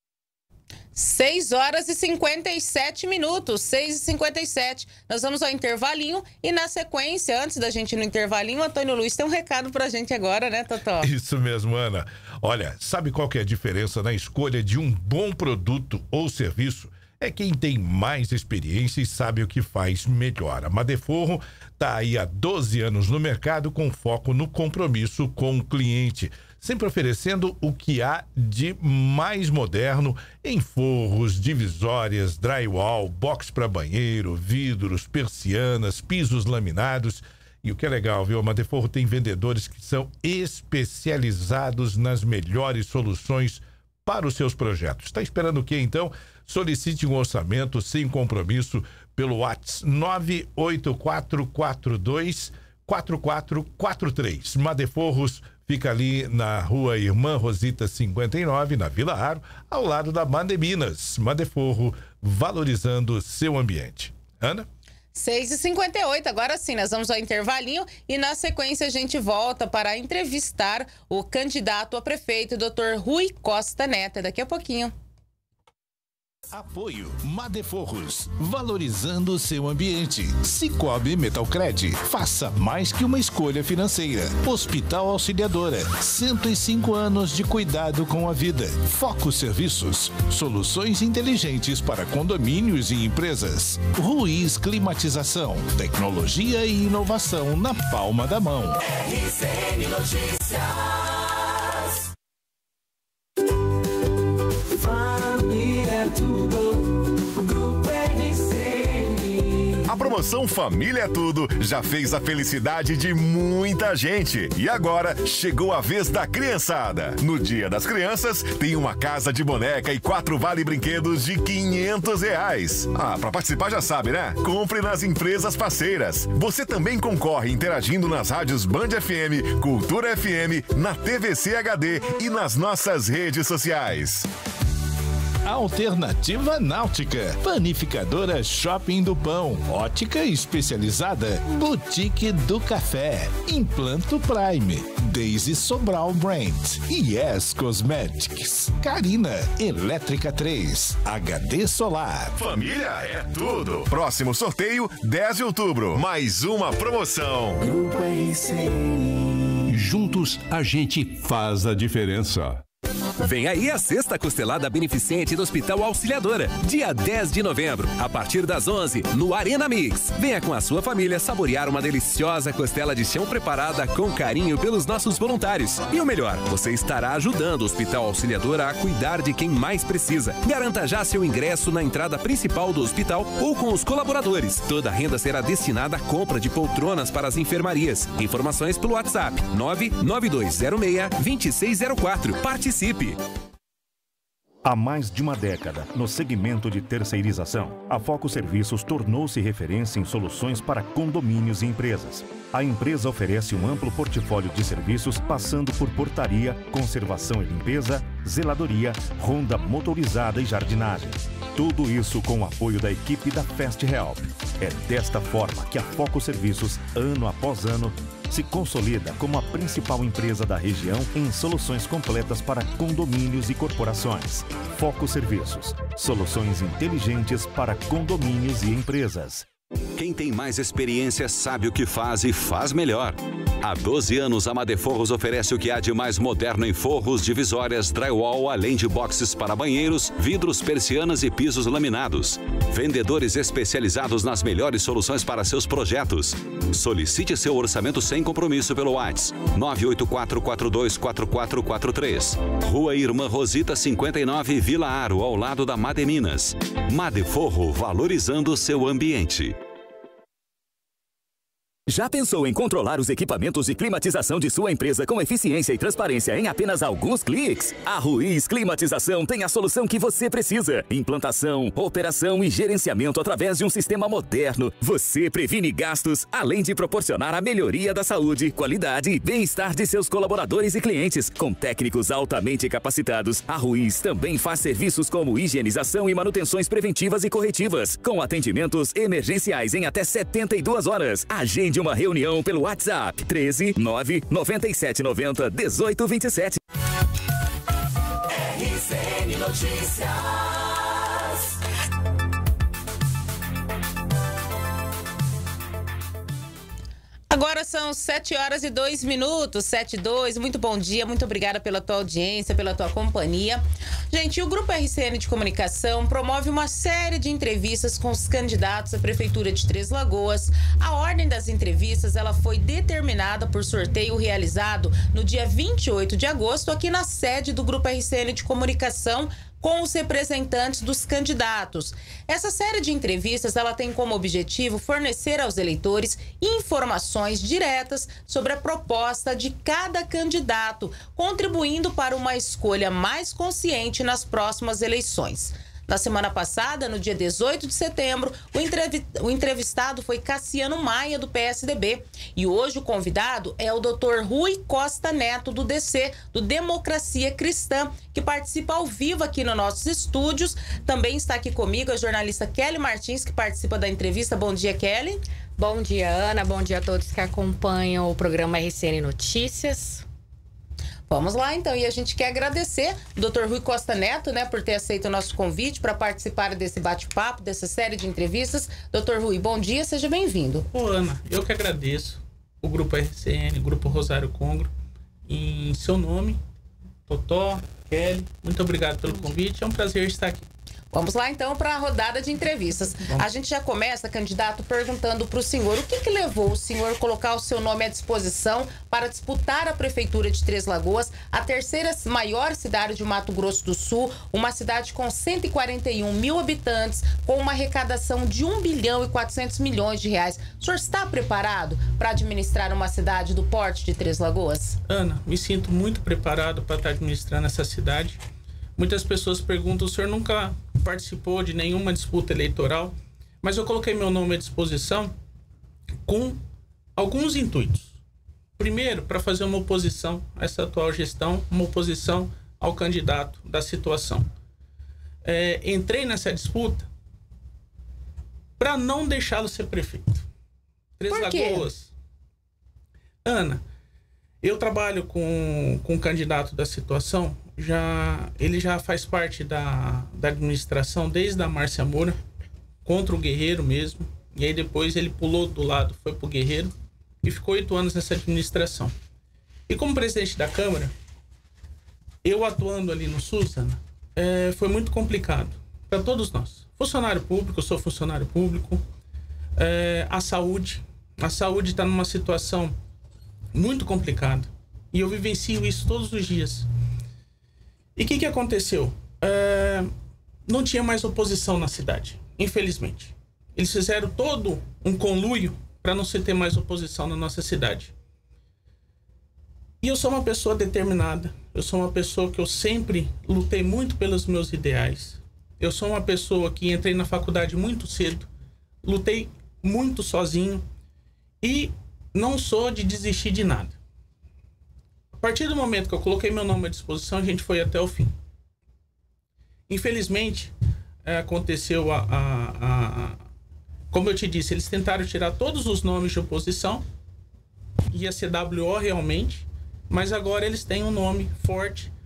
seis horas e cinquenta e sete minutos, seis e cinquenta e sete. Nós vamos ao intervalinho e na sequência, antes da gente ir no intervalinho, o Antônio Luiz tem um recado pra gente agora, né, Totó? Isso mesmo, Ana. Olha, sabe qual que é a diferença na escolha de um bom produto ou serviço? É quem tem mais experiência e sabe o que faz melhor. A Madeforro está aí há doze anos no mercado com foco no compromisso com o cliente, sempre oferecendo o que há de mais moderno em forros, divisórias, drywall, box para banheiro, vidros, persianas, pisos laminados. E o que é legal, viu? A Madeforro tem vendedores que são especializados nas melhores soluções para os seus projetos. Está esperando o quê, então? Solicite um orçamento sem compromisso pelo WhatsApp nove oito quatro quatro dois quatro quatro quatro três. Madeforros fica ali na rua Irmã Rosita cinquenta e nove, na Vila Aro, ao lado da Mademinas. Madeforro, valorizando seu ambiente. Ana? seis e cinquenta e oito, agora sim, nós vamos ao intervalinho e na sequência a gente volta para entrevistar o candidato a prefeito, doutor Rui Costa Neto, daqui a pouquinho. Apoio Madeforros, valorizando seu ambiente. Cicobi Metalcred, faça mais que uma escolha financeira. Hospital Auxiliadora, cento e cinco anos de cuidado com a vida. Foco Serviços, soluções inteligentes para condomínios e empresas. Ruiz Climatização, tecnologia e inovação na palma da mão. R C N Notícias. Família Tudo, Grupo R C N. A promoção Família Tudo já fez a felicidade de muita gente. E agora chegou a vez da criançada. No Dia das Crianças, tem uma casa de boneca e quatro vale brinquedos de quinhentos reais. Ah, pra participar já sabe, né? Compre nas empresas parceiras. Você também concorre interagindo nas rádios Band F M, Cultura F M, na T V C H D e nas nossas redes sociais. Alternativa Náutica, Panificadora Shopping do Pão, Ótica Especializada, Boutique do Café, Implanto Prime, Daisy Sobral Brand, Yes Cosmetics, Carina, Elétrica três, H D Solar. Família é tudo. Próximo sorteio, dez de outubro. Mais uma promoção. Grupo R C N. Juntos a gente faz a diferença. Vem aí a sexta costelada beneficente do Hospital Auxiliadora, dia dez de novembro, a partir das onze, no Arena Mix. Venha com a sua família saborear uma deliciosa costela de chão preparada com carinho pelos nossos voluntários. E o melhor, você estará ajudando o Hospital Auxiliadora a cuidar de quem mais precisa. Garanta já seu ingresso na entrada principal do hospital ou com os colaboradores. Toda a renda será destinada à compra de poltronas para as enfermarias. Informações pelo WhatsApp nove nove dois zero seis, dois seis zero quatro. Participe! Há mais de uma década, no segmento de terceirização, a Foco Serviços tornou-se referência em soluções para condomínios e empresas. A empresa oferece um amplo portfólio de serviços, passando por portaria, conservação e limpeza, zeladoria, ronda motorizada e jardinagem. Tudo isso com o apoio da equipe da Fast Help. É desta forma que a Foco Serviços, ano após ano, se consolida como a principal empresa da região em soluções completas para condomínios e corporações. Foco Serviços, soluções inteligentes para condomínios e empresas. Quem tem mais experiência sabe o que faz e faz melhor. Há doze anos, a Madeforros oferece o que há de mais moderno em forros, divisórias, drywall, além de boxes para banheiros, vidros, persianas e pisos laminados. Vendedores especializados nas melhores soluções para seus projetos. Solicite seu orçamento sem compromisso pelo WhatsApp nove oito quatro quatro dois quatro quatro quatro três. Rua Irmã Rosita cinquenta e nove, Vila Aro, ao lado da Made Minas. Madeforro, valorizando seu ambiente. Já pensou em controlar os equipamentos de climatização de sua empresa com eficiência e transparência em apenas alguns cliques? A Ruiz Climatização tem a solução que você precisa. Implantação, operação e gerenciamento através de um sistema moderno. Você previne gastos, além de proporcionar a melhoria da saúde, qualidade e bem-estar de seus colaboradores e clientes. Com técnicos altamente capacitados, a Ruiz também faz serviços como higienização e manutenções preventivas e corretivas, com atendimentos emergenciais em até setenta e duas horas. Agende uma reunião pelo WhatsApp treze nove nove sete nove zero um oito dois sete. R C N Notícias. Agora são sete horas e dois minutos, sete e dois. Muito bom dia, muito obrigada pela tua audiência, pela tua companhia. Gente, o Grupo R C N de Comunicação promove uma série de entrevistas com os candidatos à Prefeitura de Três Lagoas. A ordem das entrevistas ela foi determinada por sorteio realizado no dia vinte e oito de agosto, aqui na sede do Grupo R C N de Comunicação, com os representantes dos candidatos. Essa série de entrevistas ela tem como objetivo fornecer aos eleitores informações diretas sobre a proposta de cada candidato, contribuindo para uma escolha mais consciente nas próximas eleições. Na semana passada, no dia dezoito de setembro, o, entrevi o entrevistado foi Cassiano Maia, do P S D B. E hoje o convidado é o doutor Rui Costa Neto, do D C, do Democracia Cristã, que participa ao vivo aqui nos nossos estúdios. Também está aqui comigo a jornalista Kelly Martins, que participa da entrevista. Bom dia, Kelly. Bom dia, Ana. Bom dia a todos que acompanham o programa R C N Notícias. Vamos lá, então. E a gente quer agradecer o doutor Rui Costa Neto, né, por ter aceito o nosso convite para participar desse bate-papo, dessa série de entrevistas. doutor Rui, bom dia, seja bem-vindo. Ô, Ana, eu que agradeço o Grupo R C N, o Grupo Rosário Congro, em seu nome, Totó, Kelly, muito obrigado pelo convite, é um prazer estar aqui. Vamos lá, então, para a rodada de entrevistas. A gente já começa, candidato, perguntando para o senhor o que, que levou o senhor a colocar o seu nome à disposição para disputar a Prefeitura de Três Lagoas, a terceira maior cidade de Mato Grosso do Sul, uma cidade com cento e quarenta e um mil habitantes, com uma arrecadação de um bilhão e quatrocentos milhões de reais. O senhor está preparado para administrar uma cidade do porte de Três Lagoas? Ana, me sinto muito preparado para estar administrando essa cidade. Muitas pessoas perguntam, o senhor nunca participou de nenhuma disputa eleitoral, mas eu coloquei meu nome à disposição com alguns intuitos. Primeiro, para fazer uma oposição a essa atual gestão, uma oposição ao candidato da situação. É, entrei nessa disputa para não deixá-lo ser prefeito. Três Por quê? Lagoas. Ana, eu trabalho com, com o candidato da situação, já, ele já faz parte da, da administração desde a Márcia Moura, contra o Guerreiro mesmo, e aí depois ele pulou do lado, foi pro Guerreiro, e ficou oito anos nessa administração. E como presidente da Câmara, eu atuando ali no SUS, Ana, é, foi muito complicado para todos nós. Funcionário público, eu sou funcionário público, é, a saúde, a saúde está numa situação muito complicada, e eu vivencio isso todos os dias. E o que, que aconteceu? É, não tinha mais oposição na cidade, infelizmente. Eles fizeram todo um conluio para não se ter mais oposição na nossa cidade. E eu sou uma pessoa determinada. Eu sou uma pessoa que eu sempre lutei muito pelos meus ideais. Eu sou uma pessoa que entrei na faculdade muito cedo, lutei muito sozinho e não sou de desistir de nada. A partir do momento que eu coloquei meu nome à disposição, a gente foi até o fim. Infelizmente, é, aconteceu a, a, a... Como eu te disse, eles tentaram tirar todos os nomes de oposição. Ia ser W O realmente. Mas agora eles têm um nome forte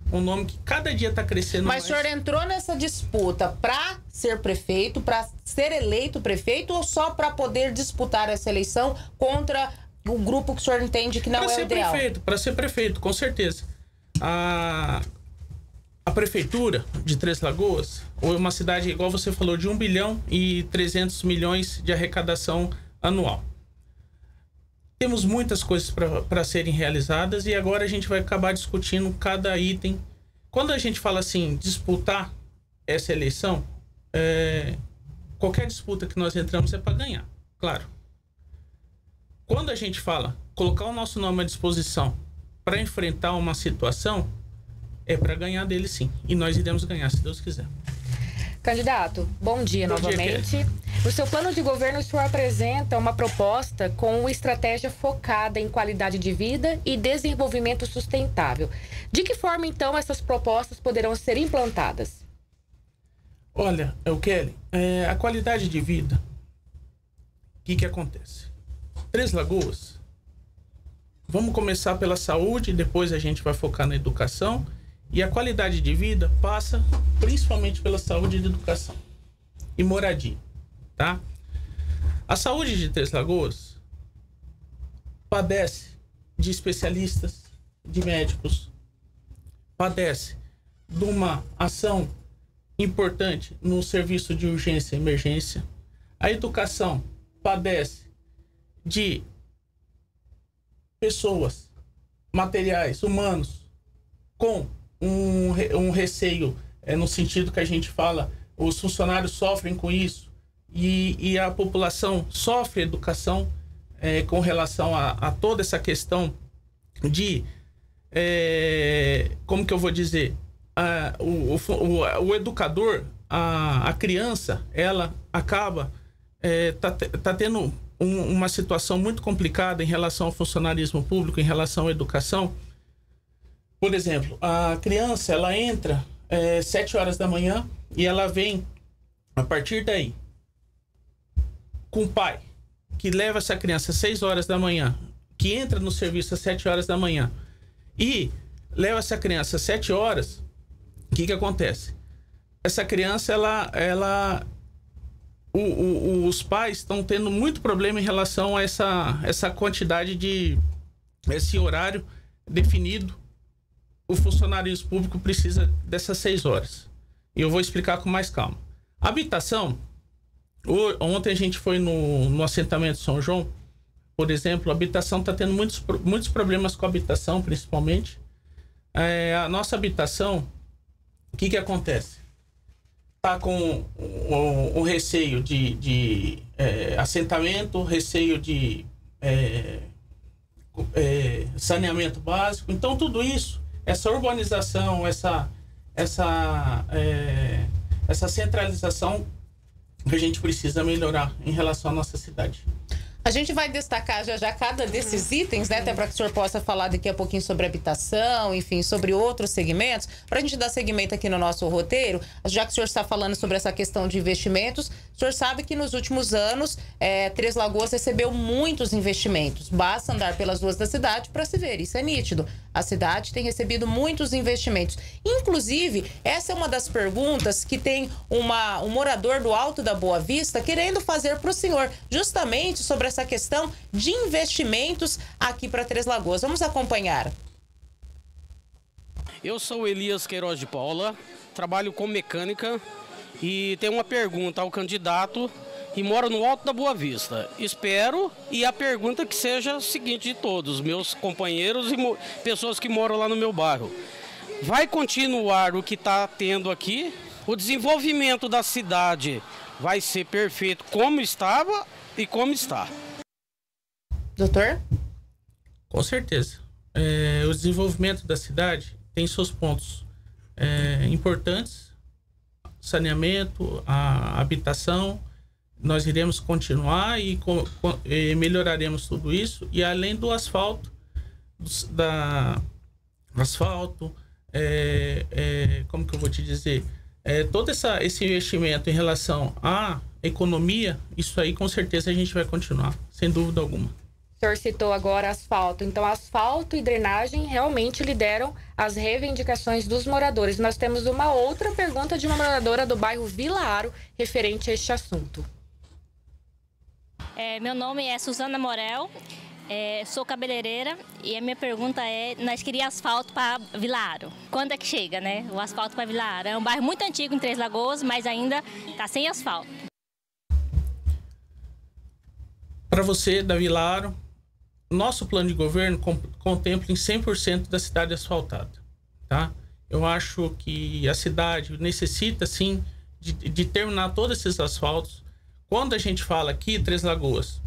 um nome que cada dia está crescendo Mas mais. o senhor entrou nessa disputa para ser prefeito, para ser eleito prefeito, ou só para poder disputar essa eleição contra o grupo que o senhor entende que não pra é o ser ideal? Prefeito, para ser prefeito, com certeza. A, a prefeitura de Três Lagoas, ou uma cidade, igual você falou, de um bilhão e trezentos milhões de arrecadação anual. Temos muitas coisas para serem realizadas e agora a gente vai acabar discutindo cada item. Quando a gente fala assim, disputar essa eleição, é, qualquer disputa que nós entramos é para ganhar, claro. Quando a gente fala colocar o nosso nome à disposição para enfrentar uma situação, é para ganhar dele sim. E nós iremos ganhar, se Deus quiser. Candidato, bom dia Bom novamente. dia, no seu plano de governo, o senhor apresenta uma proposta com uma estratégia focada em qualidade de vida e desenvolvimento sustentável. De que forma, então, essas propostas poderão ser implantadas? Olha, eu Kelly, é, a qualidade de vida, o que que acontece? Três Lagoas, vamos começar pela saúde, depois a gente vai focar na educação. E a qualidade de vida passa principalmente pela saúde e educação e moradia, tá? A saúde de Três Lagoas padece de especialistas, de médicos, padece de uma ação importante no serviço de urgência e emergência. A educação padece de pessoas, materiais, humanos, com um, um receio, é, no sentido que a gente fala, os funcionários sofrem com isso e, e a população sofre educação é, com relação a, a toda essa questão de, é, como que eu vou dizer, a, o, o, o educador, a, a criança, ela acaba é, tá, tá tendo um, uma situação muito complicada em relação ao funcionarismo público, em relação à educação. Por exemplo, a criança, ela entra é, sete horas da manhã e ela vem, a partir daí, com o pai, que leva essa criança às seis horas da manhã, que entra no serviço às sete horas da manhã e leva essa criança às sete horas, o que que acontece? Essa criança, ela... ela o, o, os pais estão tendo muito problema em relação a essa, essa quantidade de... esse horário definido. O funcionarismo público precisa dessas seis horas. E eu vou explicar com mais calma. Habitação, ontem a gente foi no, no assentamento São João, por exemplo, a habitação está tendo muitos, muitos problemas com a habitação, principalmente. É, a nossa habitação, o que que acontece? Está com o, o receio de, de é, assentamento, receio de é, é, saneamento básico. Então, tudo isso, essa urbanização, essa, essa, é, essa centralização que a gente precisa melhorar em relação à nossa cidade. A gente vai destacar já já cada desses itens, né? Até para que o senhor possa falar daqui a pouquinho sobre habitação, enfim, sobre outros segmentos. Para a gente dar segmento aqui no nosso roteiro, já que o senhor está falando sobre essa questão de investimentos, o senhor sabe que nos últimos anos, é, Três Lagoas recebeu muitos investimentos. Basta andar pelas ruas da cidade para se ver, isso é nítido. A cidade tem recebido muitos investimentos. Inclusive, essa é uma das perguntas que tem uma, um morador do Alto da Boa Vista querendo fazer para o senhor, justamente sobre essa questão de investimentos aqui para Três Lagoas. Vamos acompanhar. Eu sou Elias Queiroz de Paula, trabalho com mecânica e tenho uma pergunta ao candidato e moro no Alto da Boa Vista. Espero, e a pergunta que seja a seguinte de todos, meus companheiros e pessoas que moram lá no meu bairro. Vai continuar o que está tendo aqui? O desenvolvimento da cidade vai ser perfeito como estava e como está? Doutor? Com certeza. É, o desenvolvimento da cidade tem seus pontos é, importantes. Saneamento, a habitação. Nós iremos continuar e, com, com, e melhoraremos tudo isso. E além do asfalto, do, da asfalto, é, é, como que eu vou te dizer? É, todo essa, esse investimento em relação à economia, isso aí com certeza a gente vai continuar, sem dúvida alguma. O senhor citou agora asfalto. Então, asfalto e drenagem realmente lideram as reivindicações dos moradores. Nós temos uma outra pergunta de uma moradora do bairro Vila Aro referente a este assunto. É, meu nome é Suzana Morel, é, sou cabeleireira e a minha pergunta é, nós queríamos asfalto para Vila Aro. Quando é que chega, né? O asfalto para Vila Aro. É um bairro muito antigo em Três Lagoas, mas ainda está sem asfalto. Para você, da Vila Aro, nosso plano de governo contempla em cem por cento da cidade asfaltada, tá? Eu acho que a cidade necessita, sim, de, de terminar todos esses asfaltos. Quando a gente fala aqui, Três Lagoas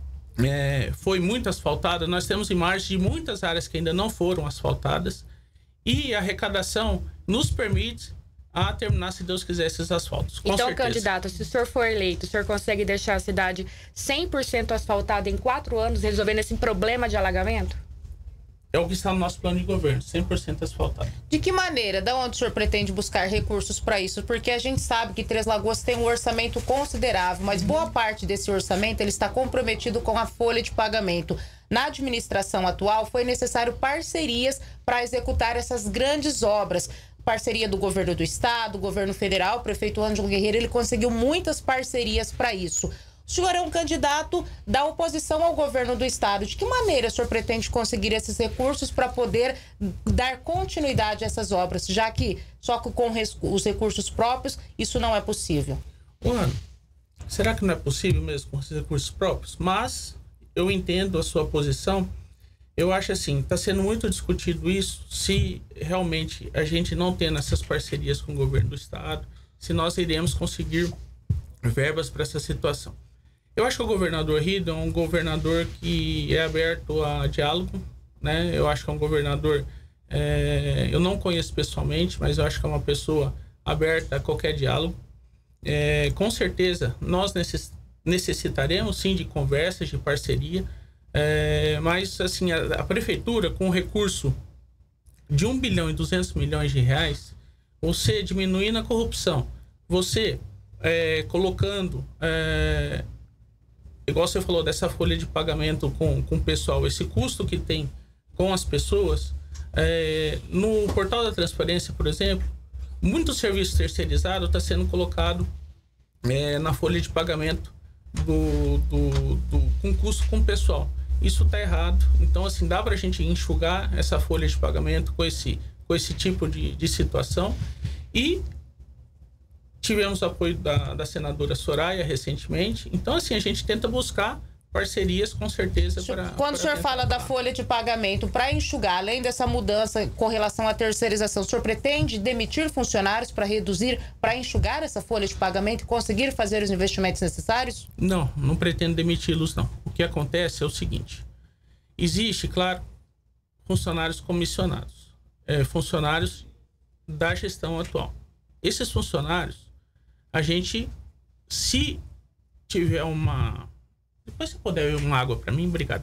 é, foi muito asfaltada, nós temos imagens de muitas áreas que ainda não foram asfaltadas e a arrecadação nos permite a terminar, se Deus quiser, esses asfaltos. Com então, certeza. Candidato, se o senhor for eleito, o senhor consegue deixar a cidade cem por cento asfaltada em quatro anos, resolvendo esse problema de alagamento? É o que está no nosso plano de governo, cem por cento asfaltado. De que maneira? Da onde o senhor pretende buscar recursos para isso? Porque a gente sabe que Três Lagoas tem um orçamento considerável, mas boa parte desse orçamento ele está comprometido com a folha de pagamento. Na administração atual, foi necessário parcerias para executar essas grandes obras. Parceria do governo do estado, governo federal, o prefeito Ângelo Guerreiro, ele conseguiu muitas parcerias para isso. O senhor é um candidato da oposição ao governo do estado. De que maneira o senhor pretende conseguir esses recursos para poder dar continuidade a essas obras, já que só com os recursos próprios isso não é possível? Mano, será que não é possível mesmo com os recursos próprios? Mas eu entendo a sua posição. Eu acho assim, está sendo muito discutido isso, se realmente a gente não tendo essas parcerias com o governo do estado, se nós iremos conseguir verbas para essa situação. Eu acho que o governador Rido é um governador que é aberto a diálogo, né? Eu acho que é um governador, é, eu não conheço pessoalmente, mas eu acho que é uma pessoa aberta a qualquer diálogo. É, com certeza, nós necess, necessitaremos sim de conversas, de parceria, É, mas assim, a, a prefeitura com recurso de um bilhão e duzentos milhões de reais, você diminuindo a corrupção, você é, colocando, é, igual você falou dessa folha de pagamento com, com o pessoal, esse custo que tem com as pessoas, é, no portal da transparência, por exemplo, muito serviço terceirizado está sendo colocado é, na folha de pagamento do, do, do, com custo com o pessoal. Isso está errado. Então, assim, dá para a gente enxugar essa folha de pagamento com esse, com esse tipo de, de situação. E tivemos o apoio da, da senadora Soraya recentemente. Então, assim, a gente tenta buscar parcerias, com certeza, para... Quando o senhor fala da folha de pagamento, para enxugar, além dessa mudança com relação à terceirização, o senhor pretende demitir funcionários para reduzir, para enxugar essa folha de pagamento e conseguir fazer os investimentos necessários? Não, não pretendo demiti-los, não. O que acontece é o seguinte, existe, claro, funcionários comissionados, é, funcionários da gestão atual. Esses funcionários, a gente, se tiver uma... Depois você puder ver uma água para mim, obrigado.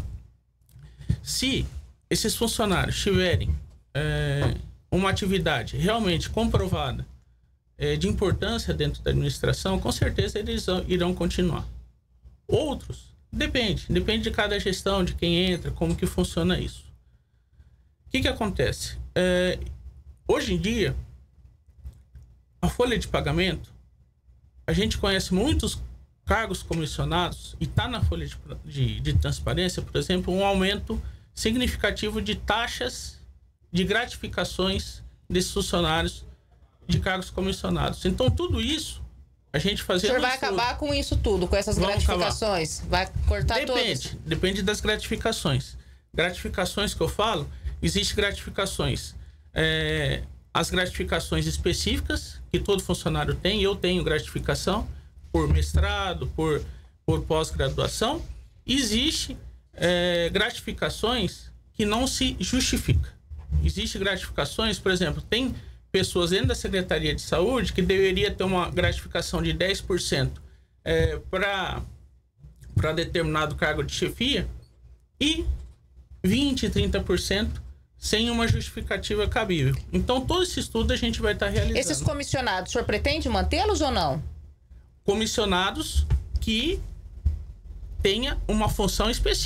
Se esses funcionários tiverem é, uma atividade realmente comprovada é, de importância dentro da administração, com certeza eles irão continuar. Outros, depende. Depende de cada gestão, de quem entra, como que funciona isso. O que que acontece? É, hoje em dia, a folha de pagamento, a gente conhece muitos cargos comissionados e está na folha de, de, de transparência, por exemplo, um aumento significativo de taxas de gratificações desses funcionários de cargos comissionados. Então, tudo isso, a gente fazendo... O senhor vai acabar com isso tudo, com essas gratificações? Vai cortar todas? Depende, depende das gratificações. Gratificações que eu falo, existem gratificações, é, as gratificações específicas, que todo funcionário tem, eu tenho gratificação, por mestrado, por, por pós-graduação. Existe é, gratificações que não se justifica. Existem gratificações, por exemplo, tem pessoas dentro da Secretaria de Saúde que deveria ter uma gratificação de dez por cento é, para para determinado cargo de chefia e vinte, trinta por cento sem uma justificativa cabível. Então, todo esse estudo a gente vai estar realizando. Esses comissionados, o senhor pretende mantê-los ou não? Comissionados que tenha uma função específica.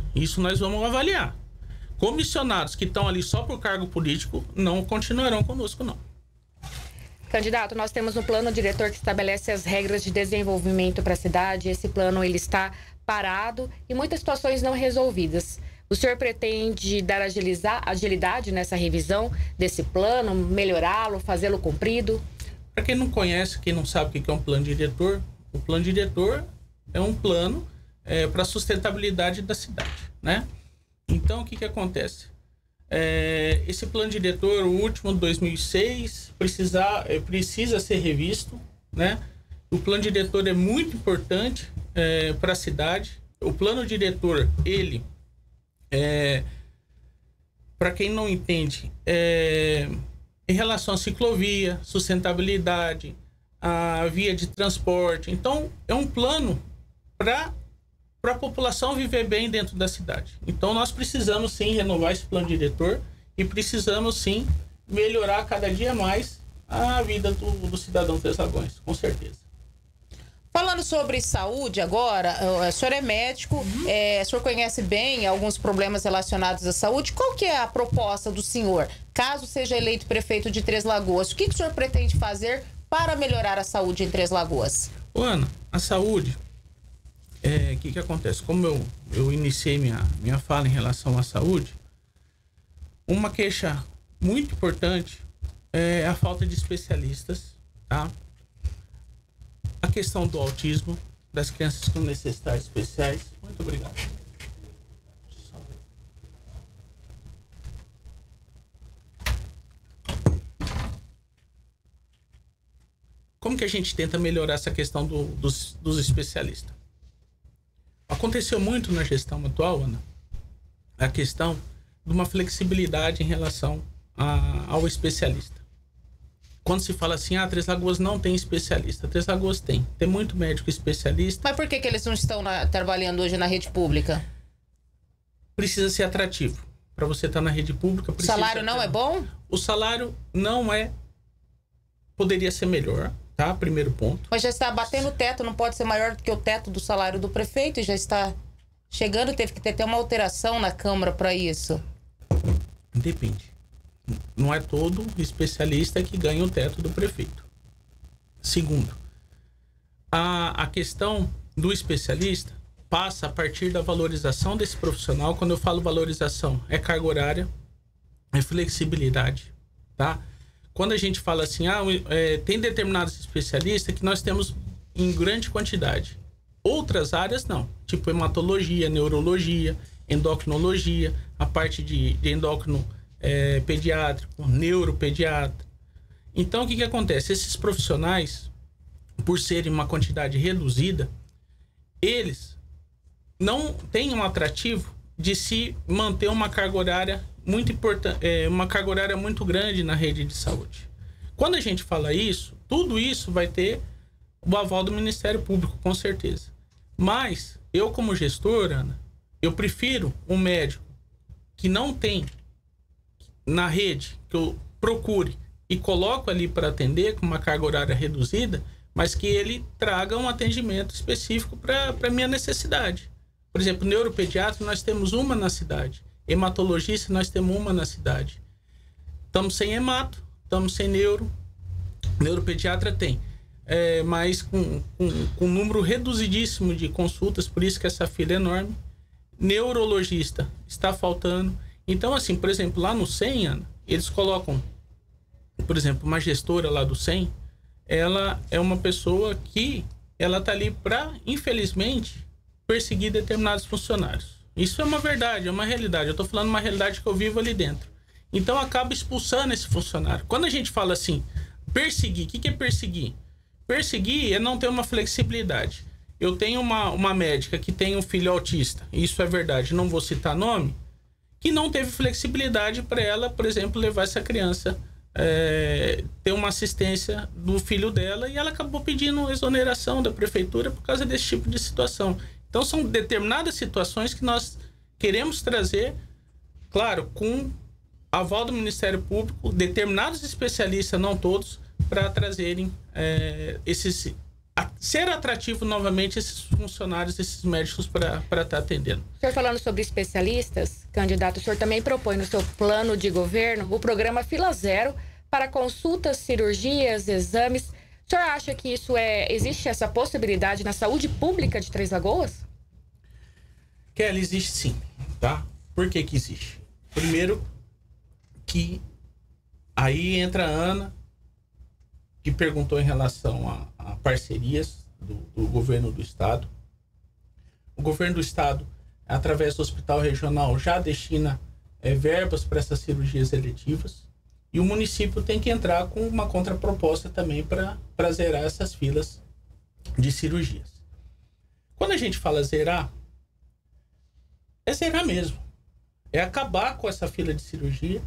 Isso nós vamos avaliar. Comissionados que estão ali só por cargo político não continuarão conosco, não. Candidato, nós temos um plano diretor que estabelece as regras de desenvolvimento para a cidade. Esse plano ele está parado e muitas situações não resolvidas. O senhor pretende dar agilizar, agilidade nessa revisão desse plano, melhorá-lo, fazê-lo cumprido? Para quem não conhece, quem não sabe o que é um plano diretor, o plano diretor é um plano é, para a sustentabilidade da cidade, né? Então, o que que acontece? É, esse plano diretor, o último de dois mil e seis, precisa, é, precisa ser revisto, né? O plano diretor é muito importante é, para a cidade. O plano diretor, ele, é, para quem não entende, é, em relação à ciclovia, sustentabilidade, a via de transporte. Então, é um plano para para a população viver bem dentro da cidade. Então, nós precisamos, sim, renovar esse plano diretor e precisamos, sim, melhorar cada dia mais a vida do, do cidadão Três Lagoas, com certeza. Falando sobre saúde agora, o senhor é médico, uhum. é, o senhor conhece bem alguns problemas relacionados à saúde. Qual que é a proposta do senhor, caso seja eleito prefeito de Três Lagoas? O que, que o senhor pretende fazer para melhorar a saúde em Três Lagoas? Ô, Ana, a saúde... O é, que que acontece? Como eu, eu iniciei minha, minha fala em relação à saúde, uma queixa muito importante é a falta de especialistas, tá? A questão do autismo, das crianças com necessidades especiais. Muito obrigado. Como que a gente tenta melhorar essa questão do, dos, dos especialistas? Aconteceu muito na gestão atual, Ana, a questão de uma flexibilidade em relação a, ao especialista. Quando se fala assim, ah, Três Lagoas não tem especialista. Três Lagoas tem. Tem muito médico especialista. Mas por que, que eles não estão na, trabalhando hoje na rede pública? Precisa ser atrativo. Para você estar na rede pública... O salário não é bom? O salário não é... Poderia ser melhor. Tá? Primeiro ponto. Mas já está batendo o teto, não pode ser maior do que o teto do salário do prefeito e já está chegando, teve que ter até uma alteração na Câmara para isso. Depende. Não é todo especialista que ganha o teto do prefeito. Segundo, a, a questão do especialista passa a partir da valorização desse profissional. Quando eu falo valorização, é carga horária, é flexibilidade, tá? Quando a gente fala assim, ah, é, tem determinados especialistas que nós temos em grande quantidade. Outras áreas não, tipo hematologia, neurologia, endocrinologia, a parte de, de endócrino é, pediátrico, neuropediatra. Então, o que que acontece? Esses profissionais, por serem uma quantidade reduzida, eles não têm um atrativo de se manter uma carga horária muito importante, é, uma carga horária muito grande na rede de saúde. Quando a gente fala isso, tudo isso vai ter o aval do Ministério Público, com certeza. Mas eu, como gestor, Ana, eu prefiro um médico que não tem na rede, que eu procure e coloco ali para atender com uma carga horária reduzida, mas que ele traga um atendimento específico para a minha necessidade. Por exemplo, neuropediatra, nós temos uma na cidade. Hematologista, nós temos uma na cidade. Estamos sem hemato, estamos sem neuro. Neuropediatra tem. É, mas com, com, com um número reduzidíssimo de consultas, por isso que essa fila é enorme. Neurologista está faltando. Então, assim, por exemplo, lá no C E M, Ana, eles colocam, por exemplo, uma gestora lá do C E M, ela é uma pessoa que ela está ali para, infelizmente, perseguir determinados funcionários. Isso é uma verdade, é uma realidade. Eu estou falando uma realidade que eu vivo ali dentro. Então, acaba expulsando esse funcionário. Quando a gente fala assim, perseguir, o que, que é perseguir? Perseguir é não ter uma flexibilidade. Eu tenho uma, uma médica que tem um filho autista, isso é verdade, não vou citar nome, que não teve flexibilidade para ela, por exemplo, levar essa criança, é, ter uma assistência do filho dela, e ela acabou pedindo exoneração da prefeitura por causa desse tipo de situação. Então, são determinadas situações que nós queremos trazer, claro, com aval do Ministério Público, determinados especialistas, não todos, para trazerem é, esses a, ser atrativo novamente esses funcionários, esses médicos para estar tá atendendo. O senhor falando sobre especialistas, candidato, o senhor também propõe no seu plano de governo o programa Fila Zero para consultas, cirurgias, exames. O senhor acha que isso é... existe essa possibilidade na saúde pública de Três Lagoas? Kelly, existe sim, tá? Por que que existe? Primeiro que aí entra a Ana, que perguntou em relação a, a parcerias do, do governo do estado. O governo do estado, através do hospital regional, já destina é, verbas para essas cirurgias eletivas. E o município tem que entrar com uma contraproposta também para zerar essas filas de cirurgias. Quando a gente fala zerar, é zerar mesmo. É acabar com essa fila de cirurgia.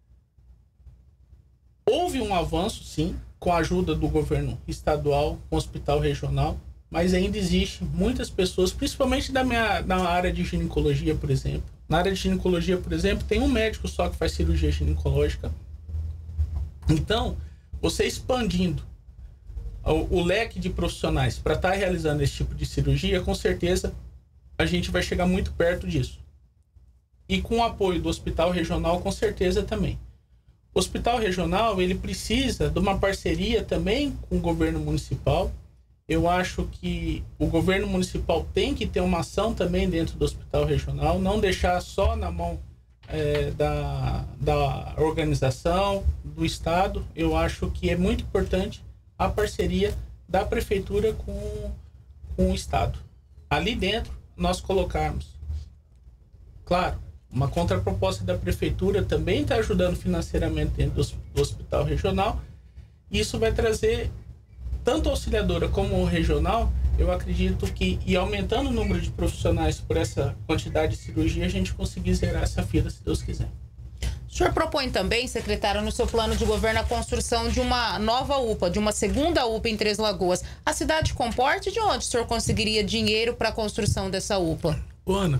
Houve um avanço, sim, com a ajuda do governo estadual, com o hospital regional, mas ainda existe muitas pessoas, principalmente da minha, na área de ginecologia, por exemplo. Na área de ginecologia, por exemplo, tem um médico só que faz cirurgia ginecológica. Então, você expandindo o, o leque de profissionais para estar tá realizando esse tipo de cirurgia, com certeza a gente vai chegar muito perto disso. E com o apoio do hospital regional, com certeza também. O hospital regional, ele precisa de uma parceria também com o governo municipal. Eu acho que o governo municipal tem que ter uma ação também dentro do hospital regional, não deixar só na mão É, da, da organização, do estado. Eu acho que é muito importante a parceria da prefeitura com, com o estado. Ali dentro, nós colocarmos, claro, uma contraproposta da prefeitura também está ajudando financeiramente dentro do, do hospital regional. E isso vai trazer tanto a auxiliadora como o regional. Eu acredito que, e aumentando o número de profissionais por essa quantidade de cirurgia, a gente conseguir zerar essa fila, se Deus quiser. O senhor propõe também, secretário, no seu plano de governo, a construção de uma nova U P A, de uma segunda U P A em Três Lagoas. A cidade comporta? De onde o senhor conseguiria dinheiro para a construção dessa U P A? Ô, Ana,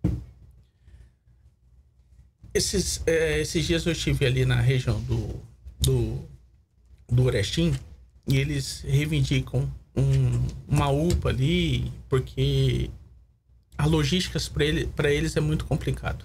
esses, é, esses dias eu estive ali na região do, do, do Orestim e eles reivindicam Um, uma U P A ali, porque a logística para ele, para eles é muito complicado.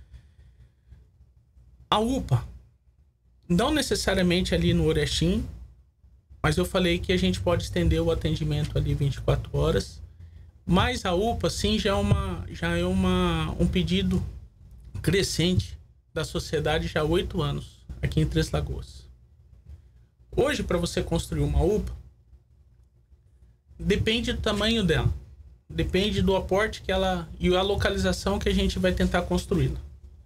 A U P A, não necessariamente ali no Orestim, mas eu falei que a gente pode estender o atendimento ali vinte e quatro horas, mas a U P A sim já é, uma, já é uma, um pedido crescente da sociedade já há oito anos aqui em Três Lagoas. Hoje, para você construir uma U P A, depende do tamanho dela, depende do aporte que ela e a localização que a gente vai tentar construí-la.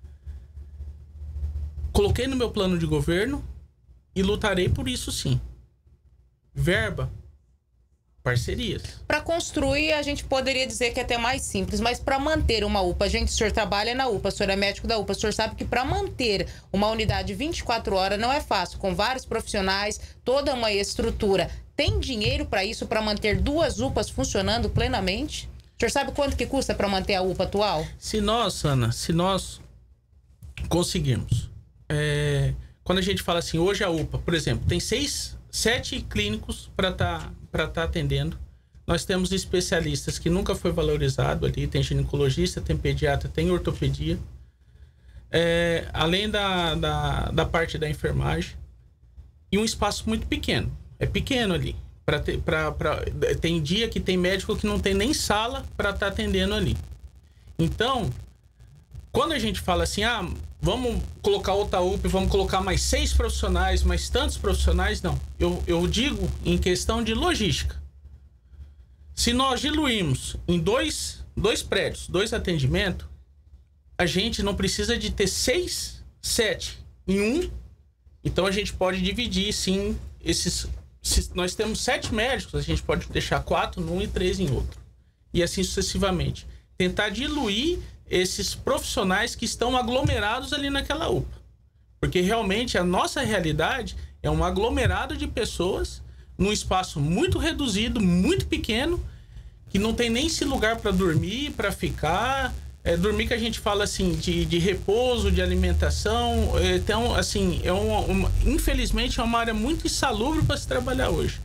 Coloquei no meu plano de governo e lutarei por isso sim. Verba, parcerias. Para construir, a gente poderia dizer que é até mais simples, mas para manter uma U P A, a gente, o senhor trabalha na U P A, o senhor é médico da U P A, o senhor sabe que para manter uma unidade vinte e quatro horas não é fácil, com vários profissionais, toda uma estrutura. Tem dinheiro para isso, para manter duas U P As funcionando plenamente? O senhor sabe quanto que custa para manter a U P A atual? Se nós, Ana, se nós conseguirmos, é, quando a gente fala assim, hoje a U P A, por exemplo, tem seis, sete clínicos para estar para estar atendendo. Nós temos especialistas que nunca foi valorizado ali, tem ginecologista, tem pediatra, tem ortopedia, é, além da, da, da parte da enfermagem, e um espaço muito pequeno. É pequeno ali. Pra ter, pra, pra, tem dia que tem médico que não tem nem sala para estar tá atendendo ali. Então, quando a gente fala assim, ah, vamos colocar outra U P A, vamos colocar mais seis profissionais, mais tantos profissionais, não. Eu, eu digo em questão de logística. Se nós diluirmos em dois, dois prédios, dois atendimentos, a gente não precisa de ter seis, sete em um. Então a gente pode dividir, sim, esses... Se nós temos sete médicos, a gente pode deixar quatro num e três em outro. E assim sucessivamente. Tentar diluir esses profissionais que estão aglomerados ali naquela U P A. Porque realmente a nossa realidade é um aglomerado de pessoas num espaço muito reduzido, muito pequeno, que não tem nem esse lugar para dormir, para ficar. É, dormir que a gente fala assim de, de repouso, de alimentação. Então, assim, é uma, uma, infelizmente é uma área muito insalubre para se trabalhar hoje.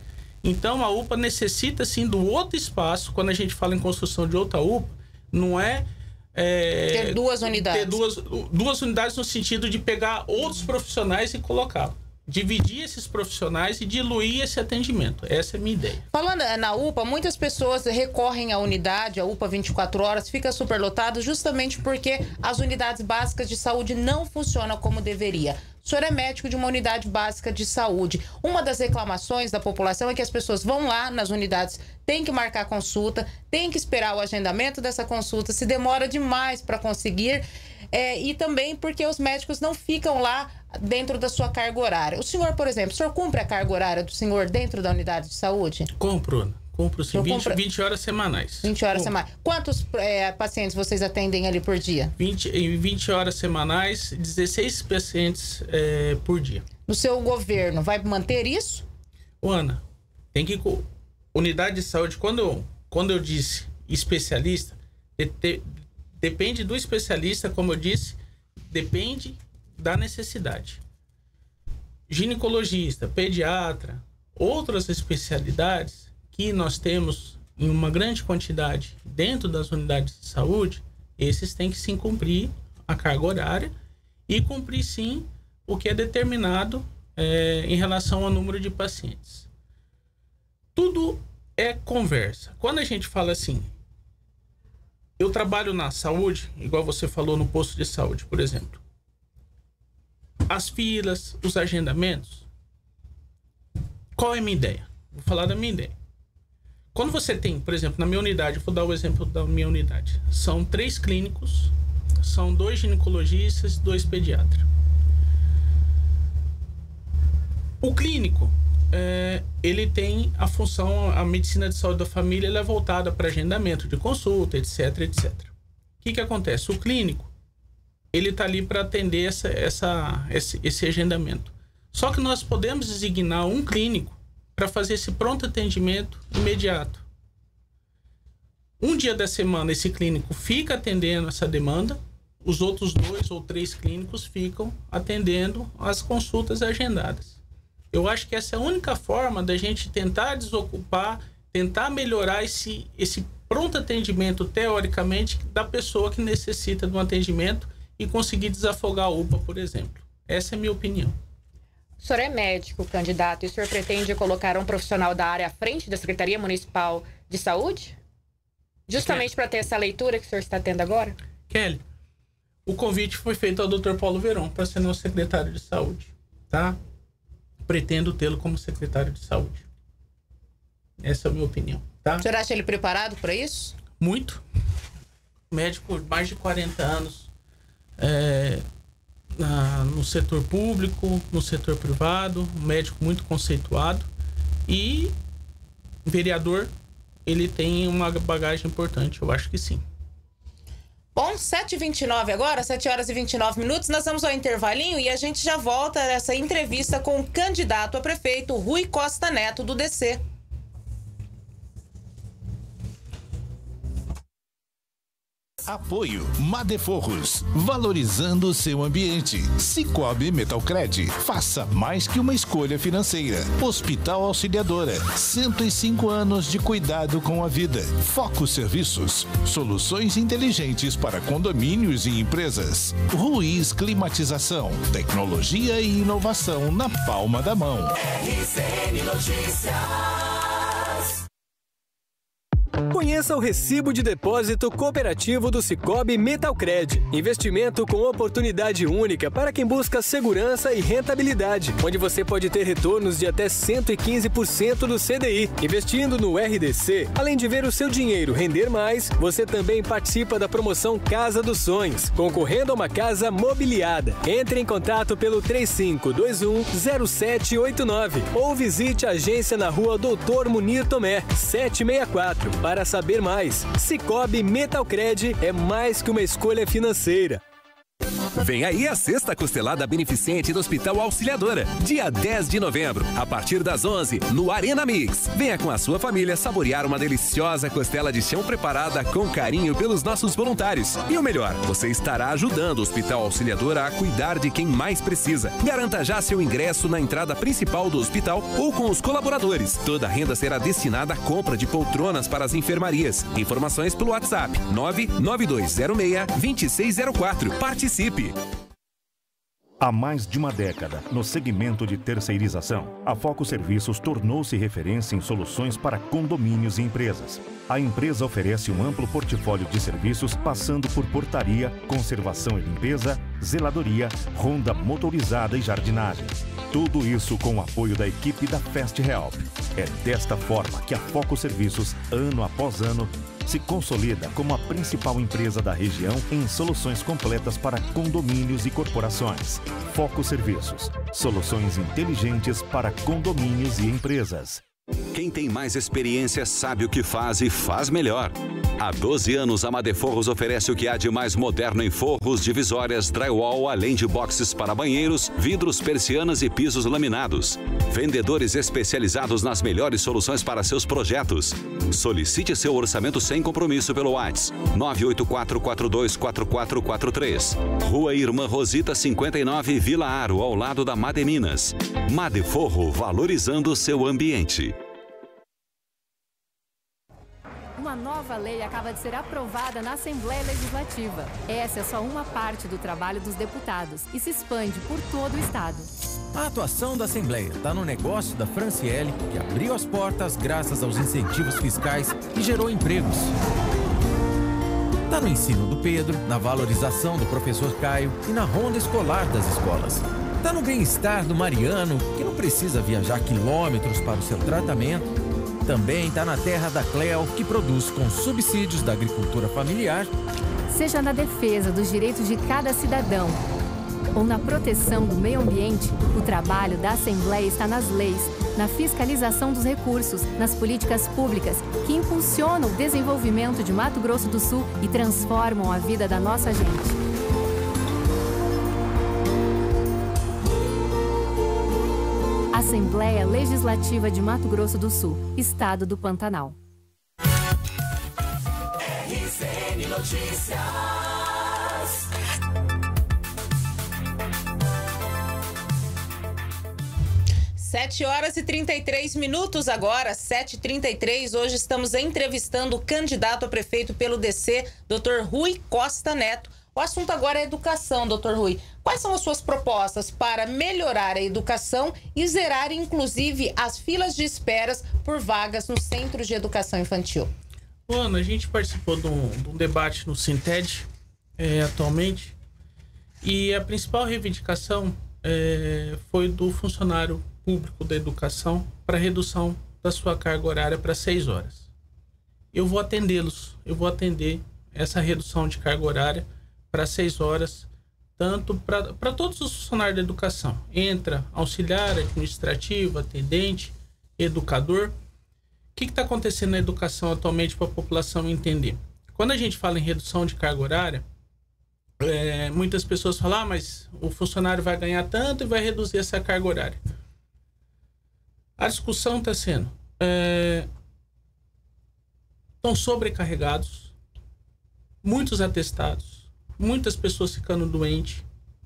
Então a U P A necessita sim do outro espaço. Quando a gente fala em construção de outra U P A, não é, é ter duas unidades. Ter duas, duas unidades no sentido de pegar outros profissionais e colocá-los. Dividir esses profissionais e diluir esse atendimento. Essa é a minha ideia. Falando na U P A, muitas pessoas recorrem à unidade, a U P A vinte e quatro horas, fica superlotado justamente porque as unidades básicas de saúde não funcionam como deveria. O senhor é médico de uma unidade básica de saúde. Uma das reclamações da população é que as pessoas vão lá nas unidades, tem que marcar consulta, tem que esperar o agendamento dessa consulta, se demora demais para conseguir. É, e também porque os médicos não ficam lá dentro da sua carga horária. O senhor, por exemplo, o senhor cumpre a carga horária do senhor dentro da unidade de saúde? Compro, Ana. Cumpro sim, vinte, compra... vinte horas semanais. vinte horas Compro. semanais. Quantos é, pacientes vocês atendem ali por dia? vinte, em vinte horas semanais, dezesseis pacientes é, por dia. No seu governo, vai manter isso? Ô, Ana, tem que... Unidade de saúde, quando eu, quando eu disse especialista, de, de, depende do especialista, como eu disse, depende da necessidade. Ginecologista, pediatra, outras especialidades que nós temos em uma grande quantidade dentro das unidades de saúde, esses têm que sim cumprir a carga horária e cumprir sim o que é determinado é, em relação ao número de pacientes. Tudo é conversa. Quando a gente fala assim, eu trabalho na saúde, igual você falou no posto de saúde, por exemplo, as filas, os agendamentos, qual é a minha ideia? Vou falar da minha ideia. Quando você tem, por exemplo, na minha unidade, vou dar o exemplo da minha unidade, são três clínicos, são dois ginecologistas, dois pediatras. O clínico, é, ele tem a função, a medicina de saúde da família, ela é voltada para agendamento de consulta, etc, etcétera. O que que acontece? O clínico, ele está ali para atender essa, essa, esse, esse agendamento. Só que nós podemos designar um clínico para fazer esse pronto atendimento imediato. Um dia da semana esse clínico fica atendendo essa demanda, os outros dois ou três clínicos ficam atendendo as consultas agendadas. Eu acho que essa é a única forma da gente tentar desocupar, tentar melhorar esse, esse pronto atendimento, teoricamente, da pessoa que necessita de um atendimento e conseguir desafogar a U P A, por exemplo. Essa é a minha opinião. O senhor é médico, candidato, e o senhor pretende colocar um profissional da área à frente da Secretaria Municipal de Saúde? Justamente para ter essa leitura que o senhor está tendo agora? Kelly, o convite foi feito ao doutor Paulo Veron para ser nosso secretário de saúde, tá? Pretendo tê-lo como secretário de saúde. Essa é a minha opinião, tá? O senhor acha ele preparado para isso? Muito. Médico de mais de quarenta anos, é, na, no setor público, no setor privado, um médico muito conceituado e vereador, ele tem uma bagagem importante, eu acho que sim. Bom, sete e vinte e nove agora, sete horas e vinte e nove minutos, nós vamos ao intervalinho e a gente já volta nessa entrevista com o candidato a prefeito Rui Costa Neto, do D C. Apoio Madeforros, valorizando o seu ambiente. Cicobi Metalcred, faça mais que uma escolha financeira. Hospital Auxiliadora, cento e cinco anos de cuidado com a vida. Foco Serviços, soluções inteligentes para condomínios e empresas. Ruiz Climatização, tecnologia e inovação na palma da mão. R C N Notícias. Conheça o Recibo de Depósito Cooperativo do Cicobi Metalcred. Investimento com oportunidade única para quem busca segurança e rentabilidade, onde você pode ter retornos de até cento e quinze por cento do C D I. Investindo no R D C, além de ver o seu dinheiro render mais, você também participa da promoção Casa dos Sonhos, concorrendo a uma casa mobiliada. Entre em contato pelo três cinco dois um zero sete oito nove ou visite a agência na rua Doutor Munir Tomé, setecentos e sessenta e quatro. Para saber mais, Cicobi Metalcred é mais que uma escolha financeira. Vem aí a sexta costelada beneficente do Hospital Auxiliadora, dia dez de novembro, a partir das onze, no Arena Mix. Venha com a sua família saborear uma deliciosa costela de chão preparada com carinho pelos nossos voluntários. E o melhor, você estará ajudando o Hospital Auxiliadora a cuidar de quem mais precisa. Garanta já seu ingresso na entrada principal do hospital ou com os colaboradores. Toda a renda será destinada à compra de poltronas para as enfermarias. Informações pelo WhatsApp nove nove dois zero seis, dois seis zero quatro. Participe! Há mais de uma década, no segmento de terceirização, a Foco Serviços tornou-se referência em soluções para condomínios e empresas. A empresa oferece um amplo portfólio de serviços, passando por portaria, conservação e limpeza, zeladoria, ronda motorizada e jardinagem. Tudo isso com o apoio da equipe da Fast Help. É desta forma que a Foco Serviços, ano após ano, se consolida como a principal empresa da região em soluções completas para condomínios e corporações. Foco Serviços, soluções inteligentes para condomínios e empresas. Quem tem mais experiência sabe o que faz e faz melhor. Há doze anos, a Madeforros oferece o que há de mais moderno em forros, divisórias, drywall, além de boxes para banheiros, vidros, persianas e pisos laminados. Vendedores especializados nas melhores soluções para seus projetos. Solicite seu orçamento sem compromisso pelo WhatsApp nove oito quatro, quatro dois quatro quatro quatro três. Rua Irmã Rosita cinquenta e nove, Vila Aro, ao lado da Mademinas. Madeforro, valorizando seu ambiente. Uma nova lei acaba de ser aprovada na Assembleia Legislativa. Essa é só uma parte do trabalho dos deputados e se expande por todo o estado. A atuação da Assembleia está no negócio da Franciele, que abriu as portas graças aos incentivos fiscais e gerou empregos. Está no ensino do Pedro, na valorização do professor Caio e na ronda escolar das escolas. Está no bem-estar do Mariano, que não precisa viajar quilômetros para o seu tratamento. Também está na terra da Cleo, que produz com subsídios da agricultura familiar. Seja na defesa dos direitos de cada cidadão ou na proteção do meio ambiente, o trabalho da Assembleia está nas leis, na fiscalização dos recursos, nas políticas públicas que impulsionam o desenvolvimento de Mato Grosso do Sul e transformam a vida da nossa gente. Assembleia Legislativa de Mato Grosso do Sul, Estado do Pantanal. R C N Notícias. sete horas e trinta e três minutos agora, sete e trinta e três. Hoje estamos entrevistando o candidato a prefeito pelo D C, doutor Rui Costa Neto. O assunto agora é educação, doutor Rui. Quais são as suas propostas para melhorar a educação e zerar, inclusive, as filas de esperas por vagas nos centros de educação infantil? Ana, a gente participou de um, de um debate no Sinted, é, atualmente, e a principal reivindicação é, foi do funcionário público da educação para redução da sua carga horária para seis horas. Eu vou atendê-los, eu vou atender essa redução de carga horária para seis horas, tanto para todos os funcionários da educação. Entra auxiliar, administrativo, atendente, educador. O que está acontecendo na educação atualmente para a população entender? Quando a gente fala em redução de carga horária, é, muitas pessoas falam, ah, mas o funcionário vai ganhar tanto e vai reduzir essa carga horária. A discussão está sendo, é, estão sobrecarregados, muitos atestados, muitas pessoas ficando doentes,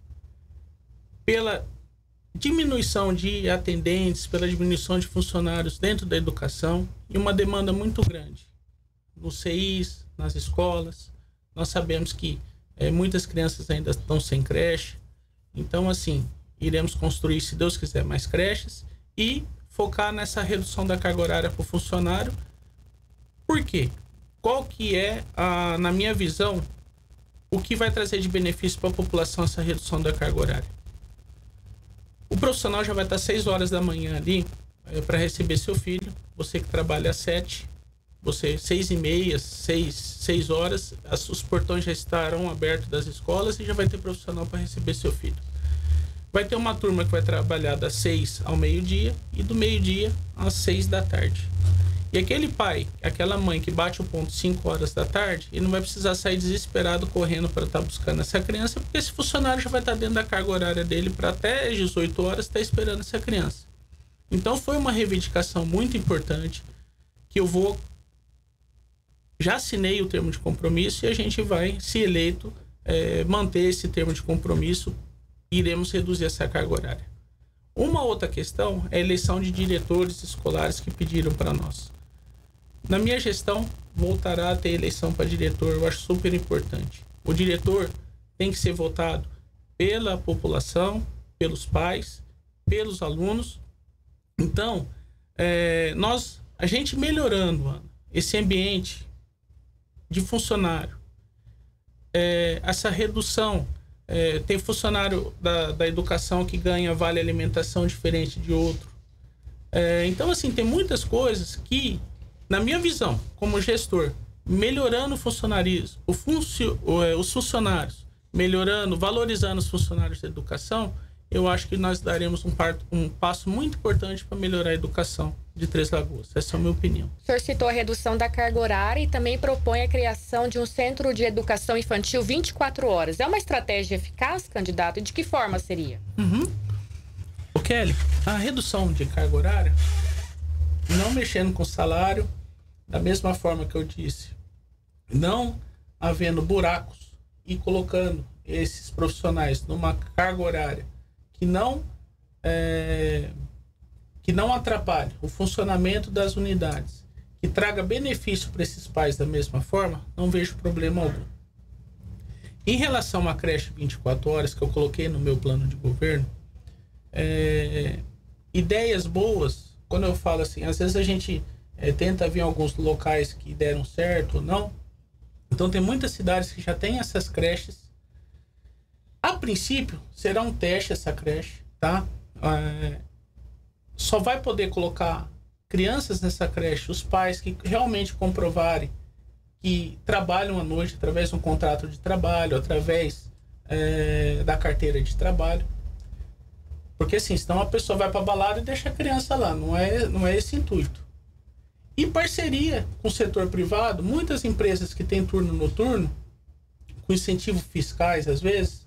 pela diminuição de atendentes, pela diminuição de funcionários dentro da educação e uma demanda muito grande nos C Is, nas escolas. Nós sabemos que é, muitas crianças ainda estão sem creche, então assim, iremos construir, se Deus quiser, mais creches e focar nessa redução da carga horária para o funcionário. Por quê? Qual que é, a, na minha visão, o que vai trazer de benefício para a população essa redução da carga horária? O profissional já vai estar seis horas da manhã ali é, para receber seu filho. Você que trabalha às sete, você seis e meia, seis, seis horas, as, os portões já estarão abertos das escolas e já vai ter profissional para receber seu filho. Vai ter uma turma que vai trabalhar das seis ao meio-dia e do meio-dia às seis da tarde. E aquele pai, aquela mãe que bate o ponto cinco horas da tarde, ele não vai precisar sair desesperado correndo para estar buscando essa criança, porque esse funcionário já vai estar dentro da carga horária dele para até às dezoito horas estar esperando essa criança. Então foi uma reivindicação muito importante que eu vou... Já assinei o termo de compromisso e a gente vai, se eleito, é, manter esse termo de compromisso e iremos reduzir essa carga horária. Uma outra questão é a eleição de diretores escolares que pediram para nós. Na minha gestão, voltará a ter eleição para diretor, eu acho super importante. O diretor tem que ser votado pela população, pelos pais, pelos alunos. Então, é, nós, a gente melhorando, Ana, esse ambiente de funcionário, é, essa redução, é, tem funcionário da, da educação que ganha vale alimentação diferente de outro. É, então, assim, tem muitas coisas que, na minha visão, como gestor, melhorando o funcionarismo, o funcio, os funcionários, melhorando, valorizando os funcionários da educação, eu acho que nós daremos um, par, um passo muito importante para melhorar a educação de Três Lagoas. Essa é a minha opinião. O senhor citou a redução da carga horária e também propõe a criação de um centro de educação infantil vinte e quatro horas. É uma estratégia eficaz, candidato? E de que forma seria? Uhum. O Kelly, a redução de carga horária, não mexendo com salário, da mesma forma que eu disse, não havendo buracos e colocando esses profissionais numa carga horária que não, é, que não atrapalhe o funcionamento das unidades, que traga benefício para esses pais da mesma forma, não vejo problema algum. Em relação à creche vinte e quatro horas, que eu coloquei no meu plano de governo, é, ideias boas, quando eu falo assim, às vezes a gente é, tenta ver alguns locais que deram certo ou não. Então tem muitas cidades que já têm essas creches. A princípio, será um teste essa creche, tá? É, só vai poder colocar crianças nessa creche os pais que realmente comprovarem que trabalham à noite através de um contrato de trabalho, através é, da carteira de trabalho. Porque assim, senão a pessoa vai para a balada e deixa a criança lá. Não é, não é esse intuito. E parceria com o setor privado, muitas empresas que têm turno noturno, com incentivos fiscais às vezes,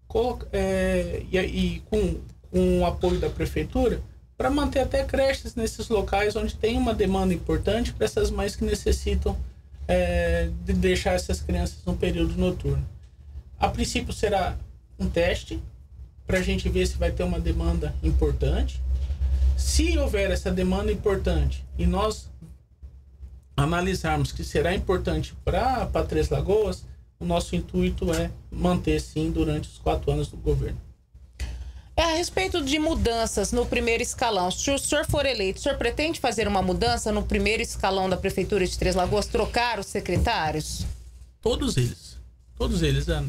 É, e, e com, com o apoio da prefeitura, para manter até creches nesses locais onde tem uma demanda importante para essas mães que necessitam é, de deixar essas crianças no período noturno. A princípio será um teste para a gente ver se vai ter uma demanda importante. Se houver essa demanda importante e nós analisarmos que será importante para Três Lagoas, o nosso intuito é manter, sim, durante os quatro anos do governo. É, a respeito de mudanças no primeiro escalão, se o senhor for eleito, o senhor pretende fazer uma mudança no primeiro escalão da Prefeitura de Três Lagoas, trocar os secretários? Todos eles. Todos eles, Ana.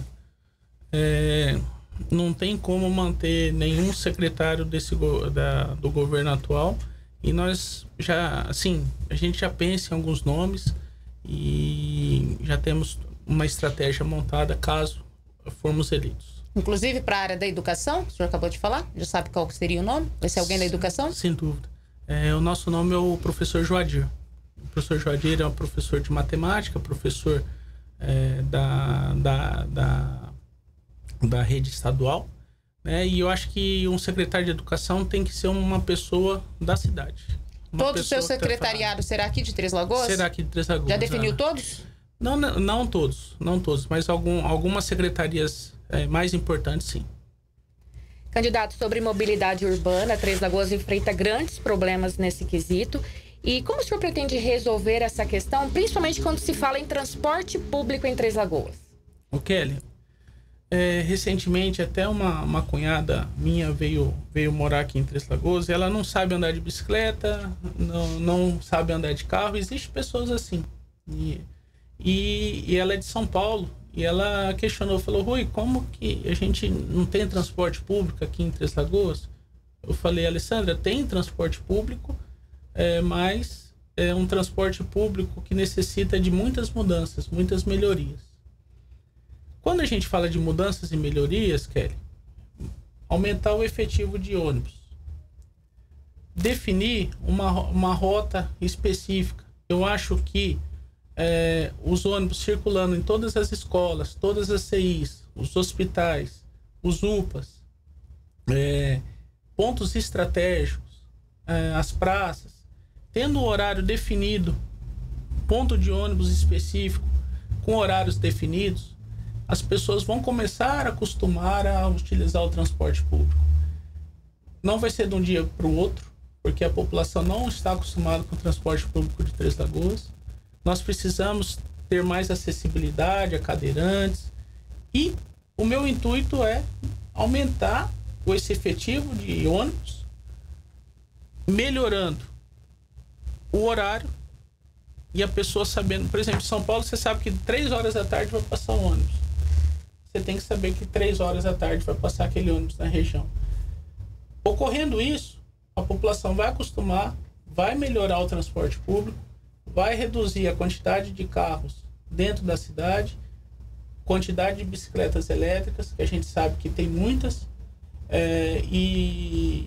É, não tem como manter nenhum secretário desse, da, do governo atual. E nós já, assim, a gente já pensa em alguns nomes e já temos uma estratégia montada caso formos eleitos. Inclusive para a área da educação, o senhor acabou de falar? Já sabe qual seria o nome? Vai ser alguém da educação? Sem dúvida. É, o nosso nome é o professor Joadir. O professor Joadir é um professor de matemática, professor é, da, da, da, da rede estadual. Né? E eu acho que um secretário de educação tem que ser uma pessoa da cidade. Todo o seu secretariado será aqui de Três Lagoas? Será aqui de Três Lagoas. Já definiu Ana. todos? Não, não, não todos, não todos, mas algum, algumas secretarias é, mais importantes, sim. Candidato, sobre mobilidade urbana, Três Lagoas enfrenta grandes problemas nesse quesito. E como o senhor pretende resolver essa questão, principalmente quando se fala em transporte público em Três Lagoas? O Kelly, é, recentemente até uma, uma cunhada minha veio, veio morar aqui em Três Lagoas. Ela não sabe andar de bicicleta, não, não sabe andar de carro. Existem pessoas assim. E... E, e ela é de São Paulo. E ela questionou, falou, Rui, como que a gente não tem transporte público aqui em Três Lagoas? Eu falei, Alessandra, tem transporte público, é, mas é um transporte público que necessita de muitas mudanças, muitas melhorias. Quando a gente fala de mudanças e melhorias, Kelly, aumentar o efetivo de ônibus. definir uma, uma rota específica. Eu acho que é, os ônibus circulando em todas as escolas, todas as C Is, os hospitais, os U P As, é, pontos estratégicos, é, as praças, tendo o horário definido, ponto de ônibus específico, com horários definidos, as pessoas vão começar a acostumar a utilizar o transporte público. Não vai ser de um dia para o outro, porque a população não está acostumada com o transporte público de Três Lagoas. Nós precisamos ter mais acessibilidade a cadeirantes e o meu intuito é aumentar esse efetivo de ônibus, melhorando o horário e a pessoa sabendo. Por exemplo, em São Paulo, você sabe que três horas da tarde vai passar o ônibus. Você tem que saber que três horas da tarde vai passar aquele ônibus na região. Ocorrendo isso, a população vai acostumar, vai melhorar o transporte público, vai reduzir a quantidade de carros dentro da cidade, quantidade de bicicletas elétricas, que a gente sabe que tem muitas, é, e,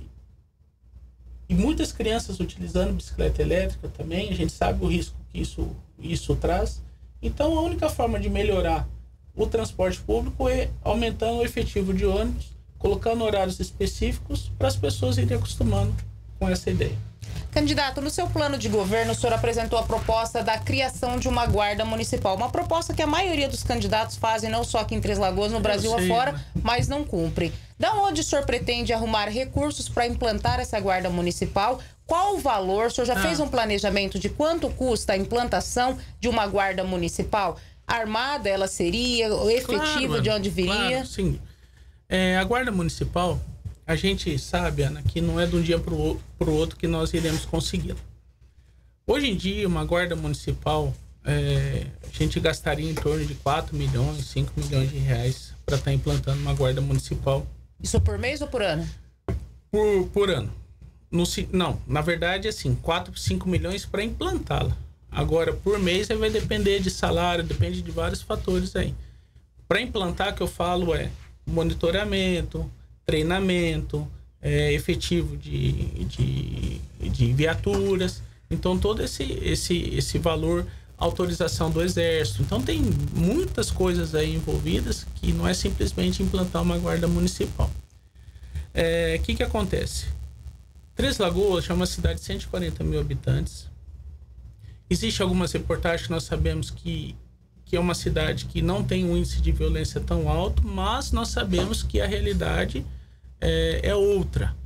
e muitas crianças utilizando bicicleta elétrica também. A gente sabe o risco que isso, isso traz. Então, a única forma de melhorar o transporte público é aumentando o efetivo de ônibus, colocando horários específicos para as pessoas irem acostumando com essa ideia. Candidato, no seu plano de governo, o senhor apresentou a proposta da criação de uma guarda municipal. Uma proposta que a maioria dos candidatos fazem, não só aqui em Três Lagoas, no Brasil afora, mas não cumpre. Da onde o senhor pretende arrumar recursos para implantar essa guarda municipal? Qual o valor? O senhor já ah. fez um planejamento de quanto custa a implantação de uma guarda municipal? Armada ela seria? O efetivo claro, de onde viria? Claro, sim. É, a guarda municipal, a gente sabe, Ana, que não é de um dia para o outro que nós iremos consegui-la. Hoje em dia, uma guarda municipal, é, a gente gastaria em torno de quatro milhões, cinco milhões de reais para estar tá implantando uma guarda municipal. Isso por mês ou por ano? Por, por ano. No, não, na verdade, assim, quatro, cinco milhões para implantá-la. Agora, por mês, aí vai depender de salário, depende de vários fatores aí. Para implantar, que eu falo é monitoramento, treinamento, é, efetivo de, de, de viaturas. Então, todo esse, esse, esse valor, autorização do Exército. Então, tem muitas coisas aí envolvidas que não é simplesmente implantar uma guarda municipal. O é, que, que acontece? Três Lagoas é uma cidade de cento e quarenta mil habitantes. Existem algumas reportagens que nós sabemos que, que é uma cidade que não tem um índice de violência tão alto, mas nós sabemos que a realidade é, é outra.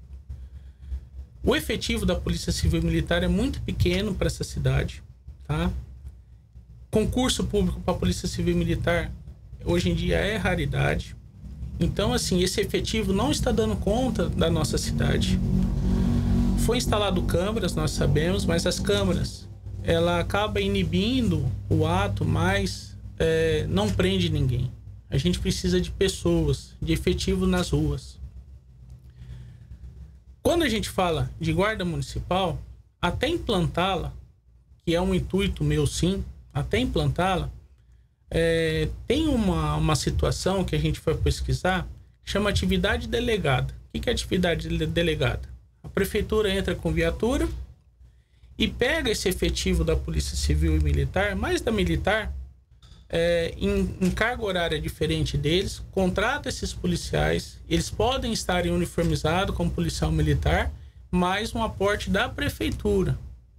O efetivo da Polícia Civil e Militar é muito pequeno para essa cidade, tá? Concurso público para a Polícia Civil e Militar hoje em dia é raridade. Então, assim, esse efetivo não está dando conta da nossa cidade. Foi instalado câmeras, nós sabemos, mas as câmeras ela acaba inibindo o ato, mas é, não prende ninguém. A gente precisa de pessoas, de efetivo nas ruas. Quando a gente fala de guarda municipal, até implantá-la, que é um intuito meu sim, até implantá-la, é, tem uma, uma situação que a gente foi pesquisar, que chama atividade delegada. O que é atividade delegada? A prefeitura entra com viatura e pega esse efetivo da Polícia Civil e Militar, mais da Militar, é, em, em carga horária diferente deles, contrata esses policiais, eles podem estar uniformizados como policial militar, mais um aporte da prefeitura.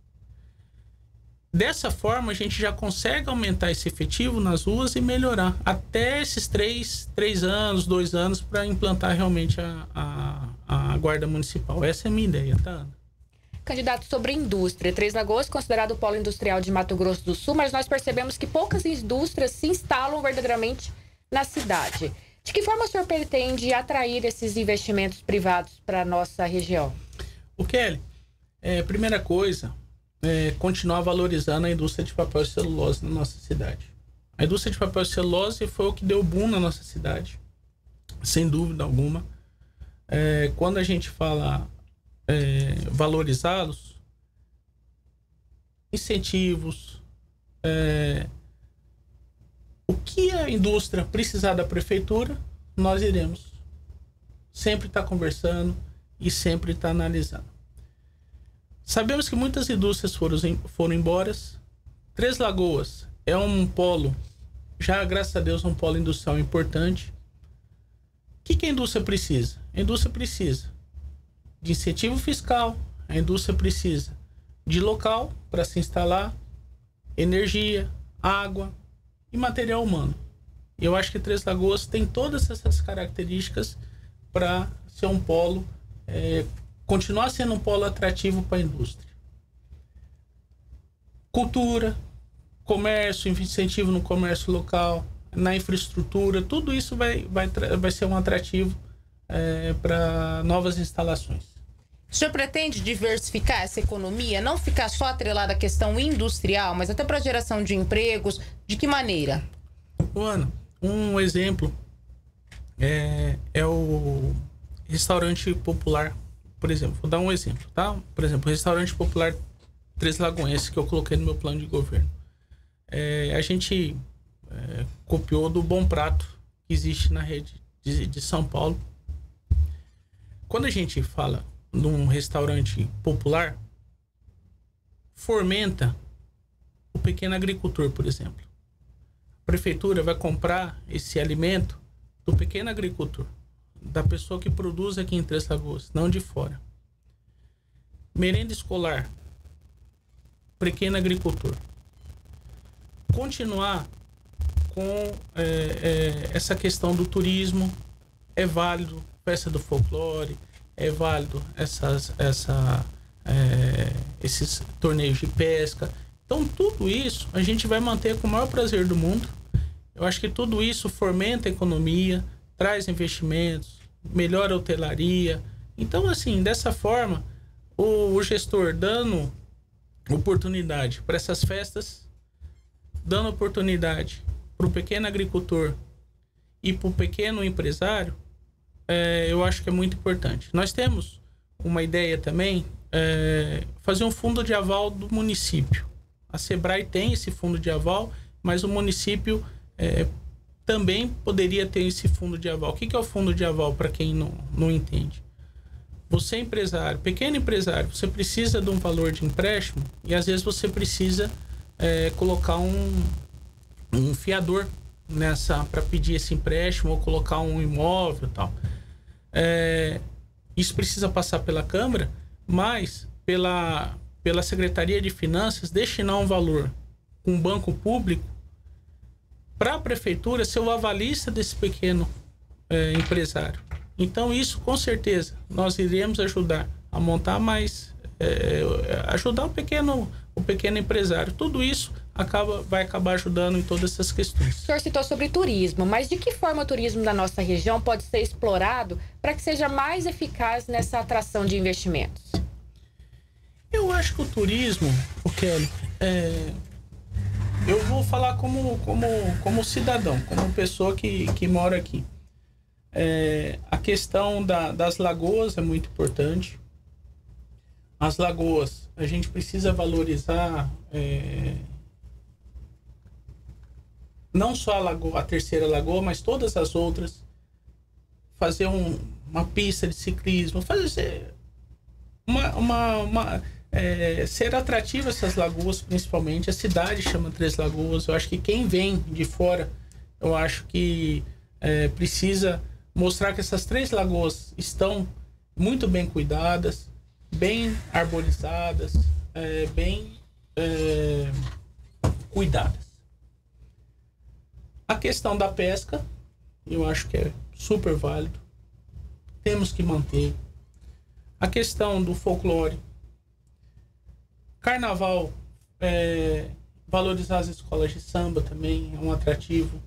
Dessa forma, a gente já consegue aumentar esse efetivo nas ruas e melhorar até esses três, três anos, dois anos, para implantar realmente a, a, a Guarda Municipal. Essa é a minha ideia, tá, Ana? Candidato, sobre indústria, Três Lagoas, considerado o polo industrial de Mato Grosso do Sul, mas nós percebemos que poucas indústrias se instalam verdadeiramente na cidade. De que forma o senhor pretende atrair esses investimentos privados para a nossa região? O Kelly, é, primeira coisa, é continuar valorizando a indústria de papel e celulose na nossa cidade. A indústria de papel e celulose foi o que deu boom na nossa cidade, sem dúvida alguma. É, quando a gente fala é, valorizá-los, incentivos, é, o que a indústria precisar da prefeitura, nós iremos sempre estar conversando e sempre estar analisando. Sabemos que muitas indústrias foram, foram embora. Três Lagoas é um polo, já graças a Deus, um polo industrial importante. O que, que a indústria precisa? A indústria precisa de incentivo fiscal, a indústria precisa de local para se instalar, energia, água e material humano. Eu acho que Três Lagoas tem todas essas características para ser um polo, é, continuar sendo um polo atrativo para a indústria. Cultura, comércio, incentivo no comércio local, na infraestrutura, tudo isso vai, vai, vai ser um atrativo é, para novas instalações. O senhor pretende diversificar essa economia, não ficar só atrelada à questão industrial, mas até para a geração de empregos? De que maneira? Ana, um exemplo é, é o restaurante popular, por exemplo. Vou dar um exemplo, tá? Por exemplo, o restaurante popular Três Lagoense, que eu coloquei no meu plano de governo. É, a gente é, copiou do Bom Prato, que existe na rede de, de São Paulo. Quando a gente fala num restaurante popular, fomenta o pequeno agricultor, por exemplo. A prefeitura vai comprar esse alimento do pequeno agricultor, da pessoa que produz aqui em Três Lagoas, não de fora. Merenda escolar, pequeno agricultor. Continuar com é, é, essa questão do turismo é válido, festa do folclore, é válido essas, essa, é, esses torneios de pesca. Então tudo isso a gente vai manter com o maior prazer do mundo. Eu acho que tudo isso fomenta a economia, traz investimentos, melhora a hotelaria. Então assim, dessa forma, o, o gestor dando oportunidade para essas festas, dando oportunidade para o pequeno agricultor e para o pequeno empresário, é, eu acho que é muito importante. Nós temos uma ideia também, é, fazer um fundo de aval do município. A Sebrae tem esse fundo de aval, mas o município é, também poderia ter esse fundo de aval. O que, que é o fundo de aval, para quem não, não entende? Você é empresário, pequeno empresário, você precisa de um valor de empréstimo e às vezes você precisa é, colocar um, um fiador nessa para pedir esse empréstimo ou colocar um imóvel e tal. É, isso precisa passar pela Câmara, mas pela, pela Secretaria de Finanças destinar um valor com um banco público para a Prefeitura ser o avalista desse pequeno é, empresário. Então isso com certeza nós iremos ajudar a montar mais, é, ajudar o pequeno, o pequeno empresário. Tudo isso acaba, vai acabar ajudando em todas essas questões. O senhor citou sobre turismo, mas de que forma o turismo da nossa região pode ser explorado para que seja mais eficaz nessa atração de investimentos? Eu acho que o turismo, o Kelly, é, eu vou falar como, como, como cidadão, como pessoa que, que mora aqui. É, a questão da, das lagoas é muito importante. As lagoas, a gente precisa valorizar é, não só a, lagoa, a terceira lagoa, mas todas as outras. Fazer um, uma pista de ciclismo, fazer uma, uma, uma, é, ser atrativo essas lagoas, principalmente. A cidade chama Três Lagoas. Eu acho que quem vem de fora, eu acho que é, precisa mostrar que essas três lagoas estão muito bem cuidadas, bem arborizadas, é, bem é, cuidadas. A questão da pesca, eu acho que é super válido. Temos que manter. A questão do folclore. Carnaval, é, valorizar as escolas de samba também é um atrativo.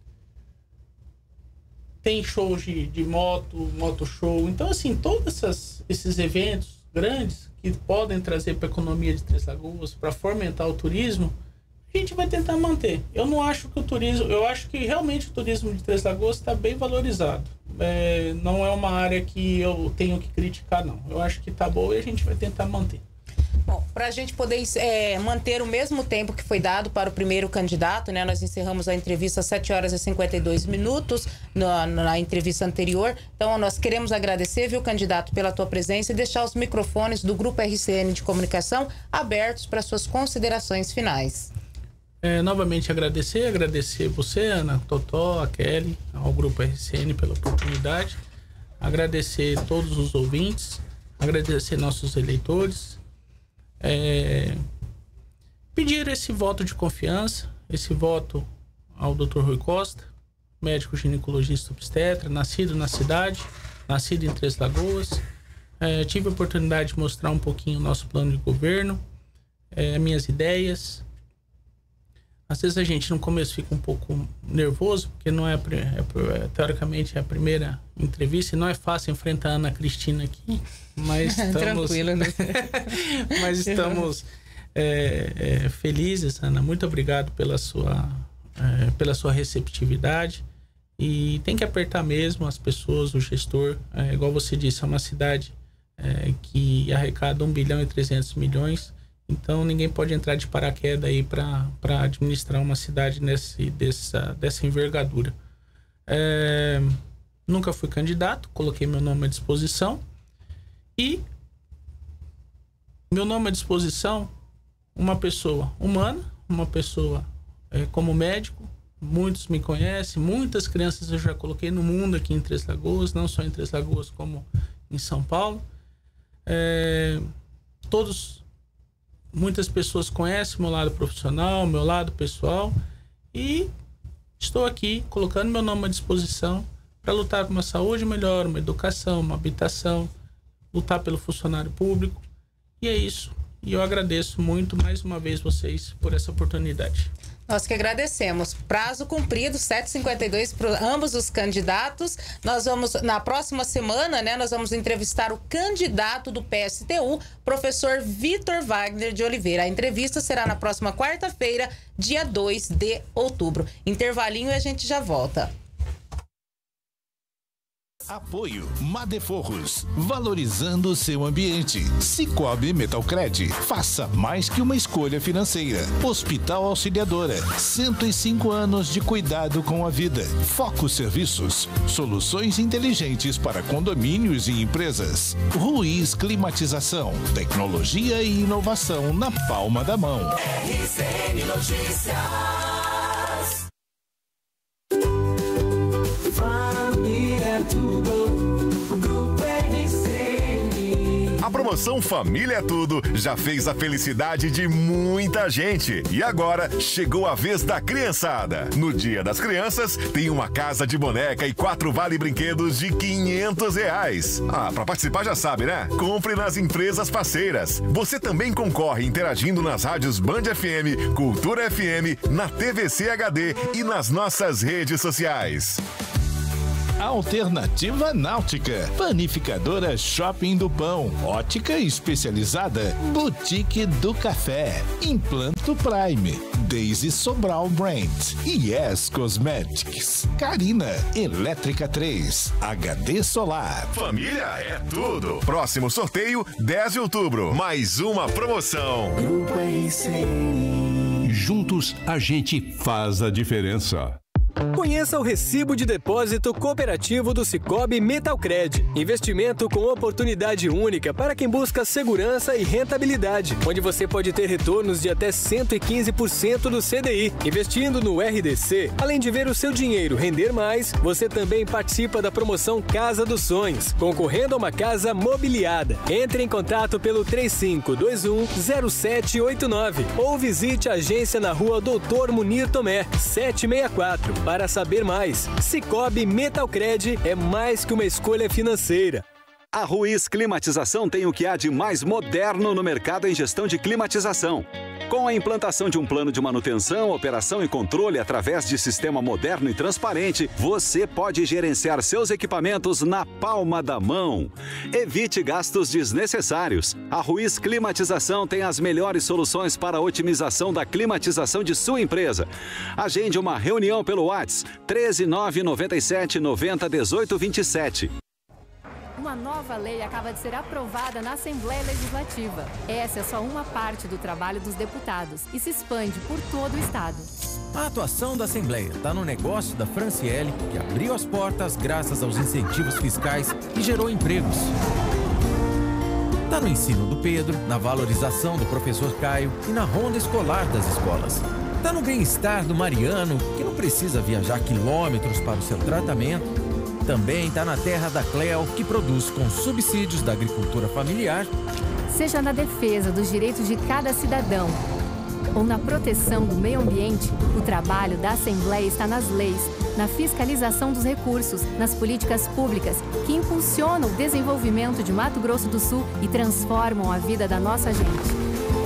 Tem shows de, de moto, moto show. Então, assim, todos essas, esses eventos grandes que podem trazer para a economia de Três Lagoas, para fomentar o turismo, a gente vai tentar manter. Eu não acho que o turismo... Eu acho que realmente o turismo de Três Lagoas está bem valorizado. É, não é uma área que eu tenho que criticar, não. Eu acho que está boa e a gente vai tentar manter. Bom, para a gente poder é, manter o mesmo tempo que foi dado para o primeiro candidato, né? Nós encerramos a entrevista às sete horas e cinquenta e dois minutos na, na entrevista anterior. Então, nós queremos agradecer, viu, candidato, pela tua presença e deixar os microfones do Grupo R C N de Comunicação abertos para suas considerações finais. É, novamente agradecer, agradecer você, Ana, Totó, a Kelly, ao Grupo R C N pela oportunidade. Agradecer todos os ouvintes, agradecer nossos eleitores. É, pedir esse voto de confiança, esse voto ao doutor Rui Costa, médico ginecologista obstetra, nascido na cidade, nascido em Três Lagoas. É, tive a oportunidade de mostrar um pouquinho o nosso plano de governo, é, minhas ideias. Às vezes a gente no começo fica um pouco nervoso, porque não é, é teoricamente é a primeira entrevista e não é fácil enfrentar a Ana Cristina aqui, mas estamos, Tranquilo, né? mas estamos é, é, felizes, Ana. Muito obrigado pela sua, é, pela sua receptividade. E tem que apertar mesmo as pessoas, o gestor. É, igual você disse, é uma cidade é, que arrecada um bilhão e trezentos milhões. Então ninguém pode entrar de paraquedas aí para administrar uma cidade nesse, dessa, dessa envergadura. É, nunca fui candidato, coloquei meu nome à disposição. E meu nome à disposição, uma pessoa humana, uma pessoa é, como médico. Muitos me conhecem, muitas crianças eu já coloquei no mundo aqui em Três Lagoas, não só em Três Lagoas como em São Paulo. É, todos... Muitas pessoas conhecem meu lado profissional, meu lado pessoal, e estou aqui colocando meu nome à disposição para lutar por uma saúde melhor, uma educação, uma habitação, lutar pelo funcionário público. E é isso. E eu agradeço muito mais uma vez vocês por essa oportunidade. Nós que agradecemos. Prazo cumprido, sete e cinquenta e dois para ambos os candidatos. Nós vamos, na próxima semana, né, nós vamos entrevistar o candidato do P S T U, professor Vitor Wagner de Oliveira. A entrevista será na próxima quarta-feira, dia dois de outubro. Intervalinho e a gente já volta. Apoio Madeforros, valorizando o seu ambiente. Cicobi Metalcred, faça mais que uma escolha financeira. Hospital Auxiliadora, cento e cinco anos de cuidado com a vida. Foco Serviços, soluções inteligentes para condomínios e empresas. Ruiz Climatização, tecnologia e inovação na palma da mão. R C N Notícias. Família Tudo, Grupo R C N. A promoção Família Tudo já fez a felicidade de muita gente. E agora chegou a vez da criançada. No Dia das Crianças, tem uma casa de boneca e quatro vale brinquedos de quinhentos reais. Ah, pra participar já sabe, né? Compre nas empresas parceiras. Você também concorre interagindo nas rádios Band F M, Cultura F M, na T V C H D e nas nossas redes sociais. Alternativa Náutica, Panificadora Shopping do Pão, Ótica Especializada, Boutique do Café, Implanto Prime, Daisy Sobral Brand, Yes Cosmetics, Carina, Elétrica três, H D Solar. Família é tudo. Próximo sorteio, dez de outubro. Mais uma promoção. Grupo R C N. Juntos a gente faz a diferença. Conheça o recibo de depósito cooperativo do Cicobi Metalcred. Investimento com oportunidade única para quem busca segurança e rentabilidade, onde você pode ter retornos de até cento e quinze por cento do C D I. Investindo no R D C, além de ver o seu dinheiro render mais, você também participa da promoção Casa dos Sonhos, concorrendo a uma casa mobiliada. Entre em contato pelo três cinco dois um zero sete oito nove ou visite a agência na rua Doutor Munir Tomé, setecentos e sessenta e quatro. Para saber mais, Cicobi Metalcred é mais que uma escolha financeira. A Ruiz Climatização tem o que há de mais moderno no mercado em gestão de climatização. Com a implantação de um plano de manutenção, operação e controle através de sistema moderno e transparente, você pode gerenciar seus equipamentos na palma da mão. Evite gastos desnecessários. A Ruiz Climatização tem as melhores soluções para a otimização da climatização de sua empresa. Agende uma reunião pelo WhatsApp treze nove nove sete noventa dezoito vinte e sete. Uma nova lei acaba de ser aprovada na Assembleia Legislativa. Essa é só uma parte do trabalho dos deputados e se expande por todo o estado. A atuação da Assembleia está no negócio da Franciele, que abriu as portas graças aos incentivos fiscais e gerou empregos. Está no ensino do Pedro, na valorização do professor Caio e na ronda escolar das escolas. Está no bem-estar do Mariano, que não precisa viajar quilômetros para o seu tratamento. Também está na terra da Cleo, que produz com subsídios da agricultura familiar. Seja na defesa dos direitos de cada cidadão ou na proteção do meio ambiente, o trabalho da Assembleia está nas leis, na fiscalização dos recursos, nas políticas públicas que impulsionam o desenvolvimento de Mato Grosso do Sul e transformam a vida da nossa gente.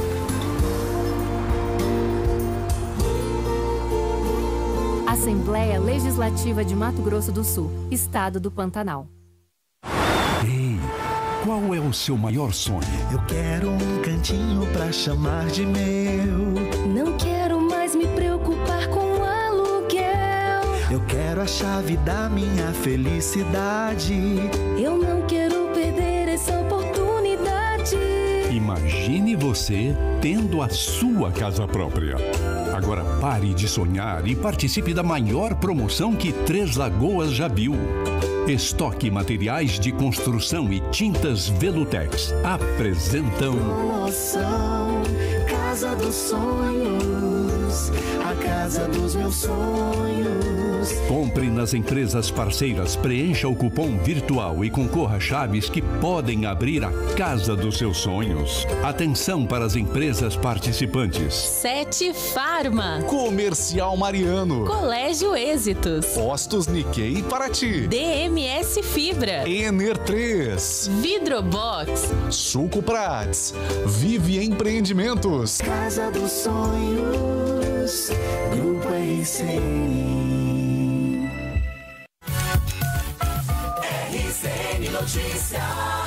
Assembleia Legislativa de Mato Grosso do Sul, Estado do Pantanal. Ei, qual é o seu maior sonho? Eu quero um cantinho pra chamar de meu. Não quero mais me preocupar com aluguel. Eu quero a chave da minha felicidade. Eu não quero perder essa oportunidade. Imagine você tendo a sua casa própria. Agora pare de sonhar e participe da maior promoção que Três Lagoas já viu. Estoque Materiais de Construção e Tintas Velutex apresentam... Promoção Casa dos Sonhos, a casa dos meus sonhos. Compre nas empresas parceiras, preencha o cupom virtual e concorra a chaves que podem abrir a casa dos seus sonhos. Atenção para as empresas participantes. Sete Farma. Comercial Mariano. Colégio Êxitos. Postos Nikkei Paraty. D M S Fibra. Ener três. Vidrobox. Suco Prats. Vive Empreendimentos. Casa dos Sonhos, Grupo R C N. R C N Notícias.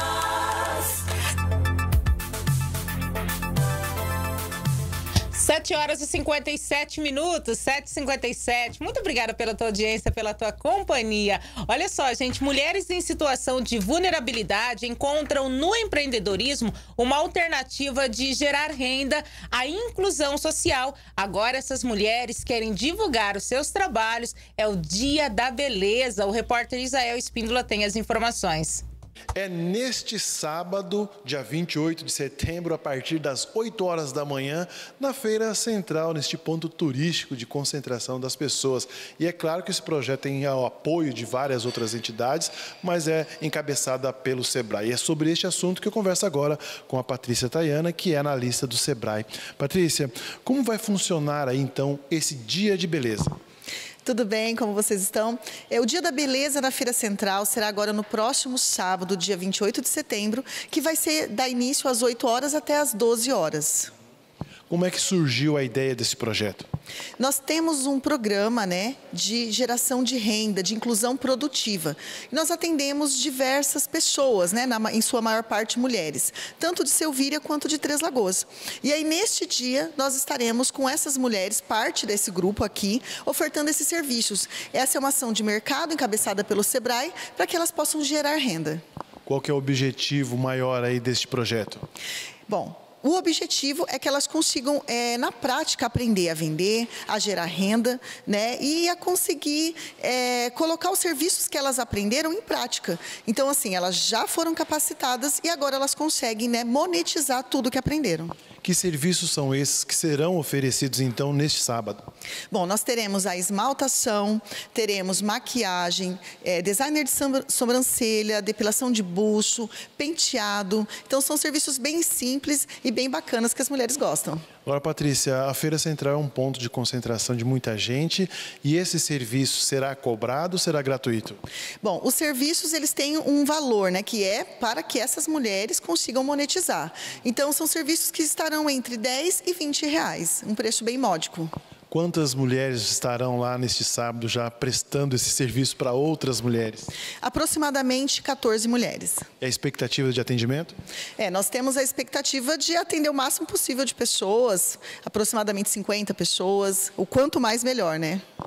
sete horas e cinquenta e sete minutos, sete e cinquenta e sete. Muito obrigada pela tua audiência, pela tua companhia. Olha só, gente, mulheres em situação de vulnerabilidade encontram no empreendedorismo uma alternativa de gerar renda à inclusão social. Agora essas mulheres querem divulgar os seus trabalhos. É o Dia da Beleza. O repórter Isael Espíndola tem as informações. É neste sábado, dia vinte e oito de setembro, a partir das oito horas da manhã, na Feira Central, neste ponto turístico de concentração das pessoas. E é claro que esse projeto tem o apoio de várias outras entidades, mas é encabeçada pelo Sebrae. E é sobre este assunto que eu converso agora com a Patrícia Tayana, que é analista do Sebrae. Patrícia, como vai funcionar aí então esse Dia de Beleza? Tudo bem, como vocês estão? É, o Dia da Beleza na Feira Central será agora no próximo sábado, dia vinte e oito de setembro, que vai ser dar início às oito horas até às doze horas. Como é que surgiu a ideia desse projeto? Nós temos um programa, né, de geração de renda, de inclusão produtiva. Nós atendemos diversas pessoas, né, na, em sua maior parte mulheres, tanto de Selvíria quanto de Três Lagoas. E aí, neste dia, nós estaremos com essas mulheres, parte desse grupo aqui, ofertando esses serviços. Essa é uma ação de mercado encabeçada pelo Sebrae para que elas possam gerar renda. Qual que é o objetivo maior aí deste projeto? Bom, o objetivo é que elas consigam, é, na prática, aprender a vender, a gerar renda, né, e a conseguir é, colocar os serviços que elas aprenderam em prática. Então, assim, elas já foram capacitadas e agora elas conseguem, né, monetizar tudo que aprenderam. Que serviços são esses que serão oferecidos, então, neste sábado? Bom, nós teremos a esmaltação, teremos maquiagem, é, designer de sobrancelha, depilação de bucho, penteado. Então, são serviços bem simples e bem bacanas que as mulheres gostam. Agora, Patrícia, a Feira Central é um ponto de concentração de muita gente e esse serviço será cobrado ou será gratuito? Bom, os serviços eles têm um valor, né, que é para que essas mulheres consigam monetizar. Então, são serviços que estarão entre dez e vinte reais, um preço bem módico. Quantas mulheres estarão lá neste sábado já prestando esse serviço para outras mulheres? Aproximadamente quatorze mulheres. E a expectativa de atendimento? É, nós temos a expectativa de atender o máximo possível de pessoas, aproximadamente cinquenta pessoas, o quanto mais melhor, né?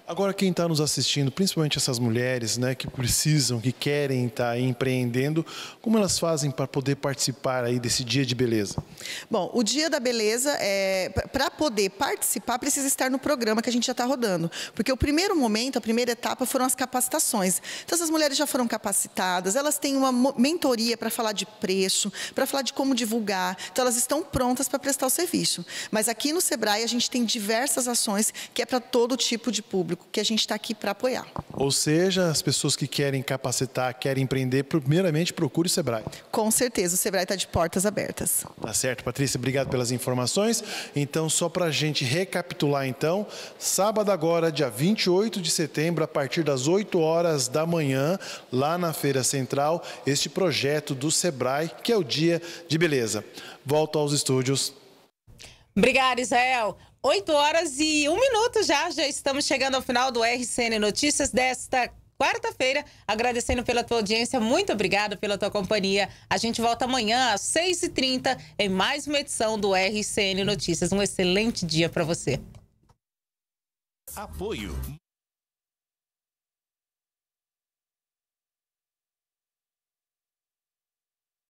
Agora, quem está nos assistindo, principalmente essas mulheres, né, que precisam, que querem estar tá empreendendo, como elas fazem para poder participar aí desse Dia de Beleza? Bom, o Dia da Beleza, é, para poder participar, precisa estar no programa que a gente já está rodando. Porque o primeiro momento, a primeira etapa foram as capacitações. Então, essas mulheres já foram capacitadas, elas têm uma mentoria para falar de preço, para falar de como divulgar. Então, elas estão prontas para prestar o serviço. Mas aqui no Sebrae, a gente tem diversas ações que é para todo tipo de público, que a gente está aqui para apoiar. Ou seja, as pessoas que querem capacitar, querem empreender, primeiramente procure o Sebrae. Com certeza, o Sebrae está de portas abertas. Tá certo, Patrícia, obrigado pelas informações. Então, só para a gente recapitular então, sábado agora, dia vinte e oito de setembro, a partir das oito horas da manhã, lá na Feira Central, este projeto do Sebrae, que é o Dia de Beleza. Volto aos estúdios. Obrigada, Israel. oito horas e um minuto já, já estamos chegando ao final do R C N Notícias desta quarta-feira. Agradecendo pela tua audiência, muito obrigado pela tua companhia. A gente volta amanhã às seis e trinta em mais uma edição do R C N Notícias. Um excelente dia para você. Apoio.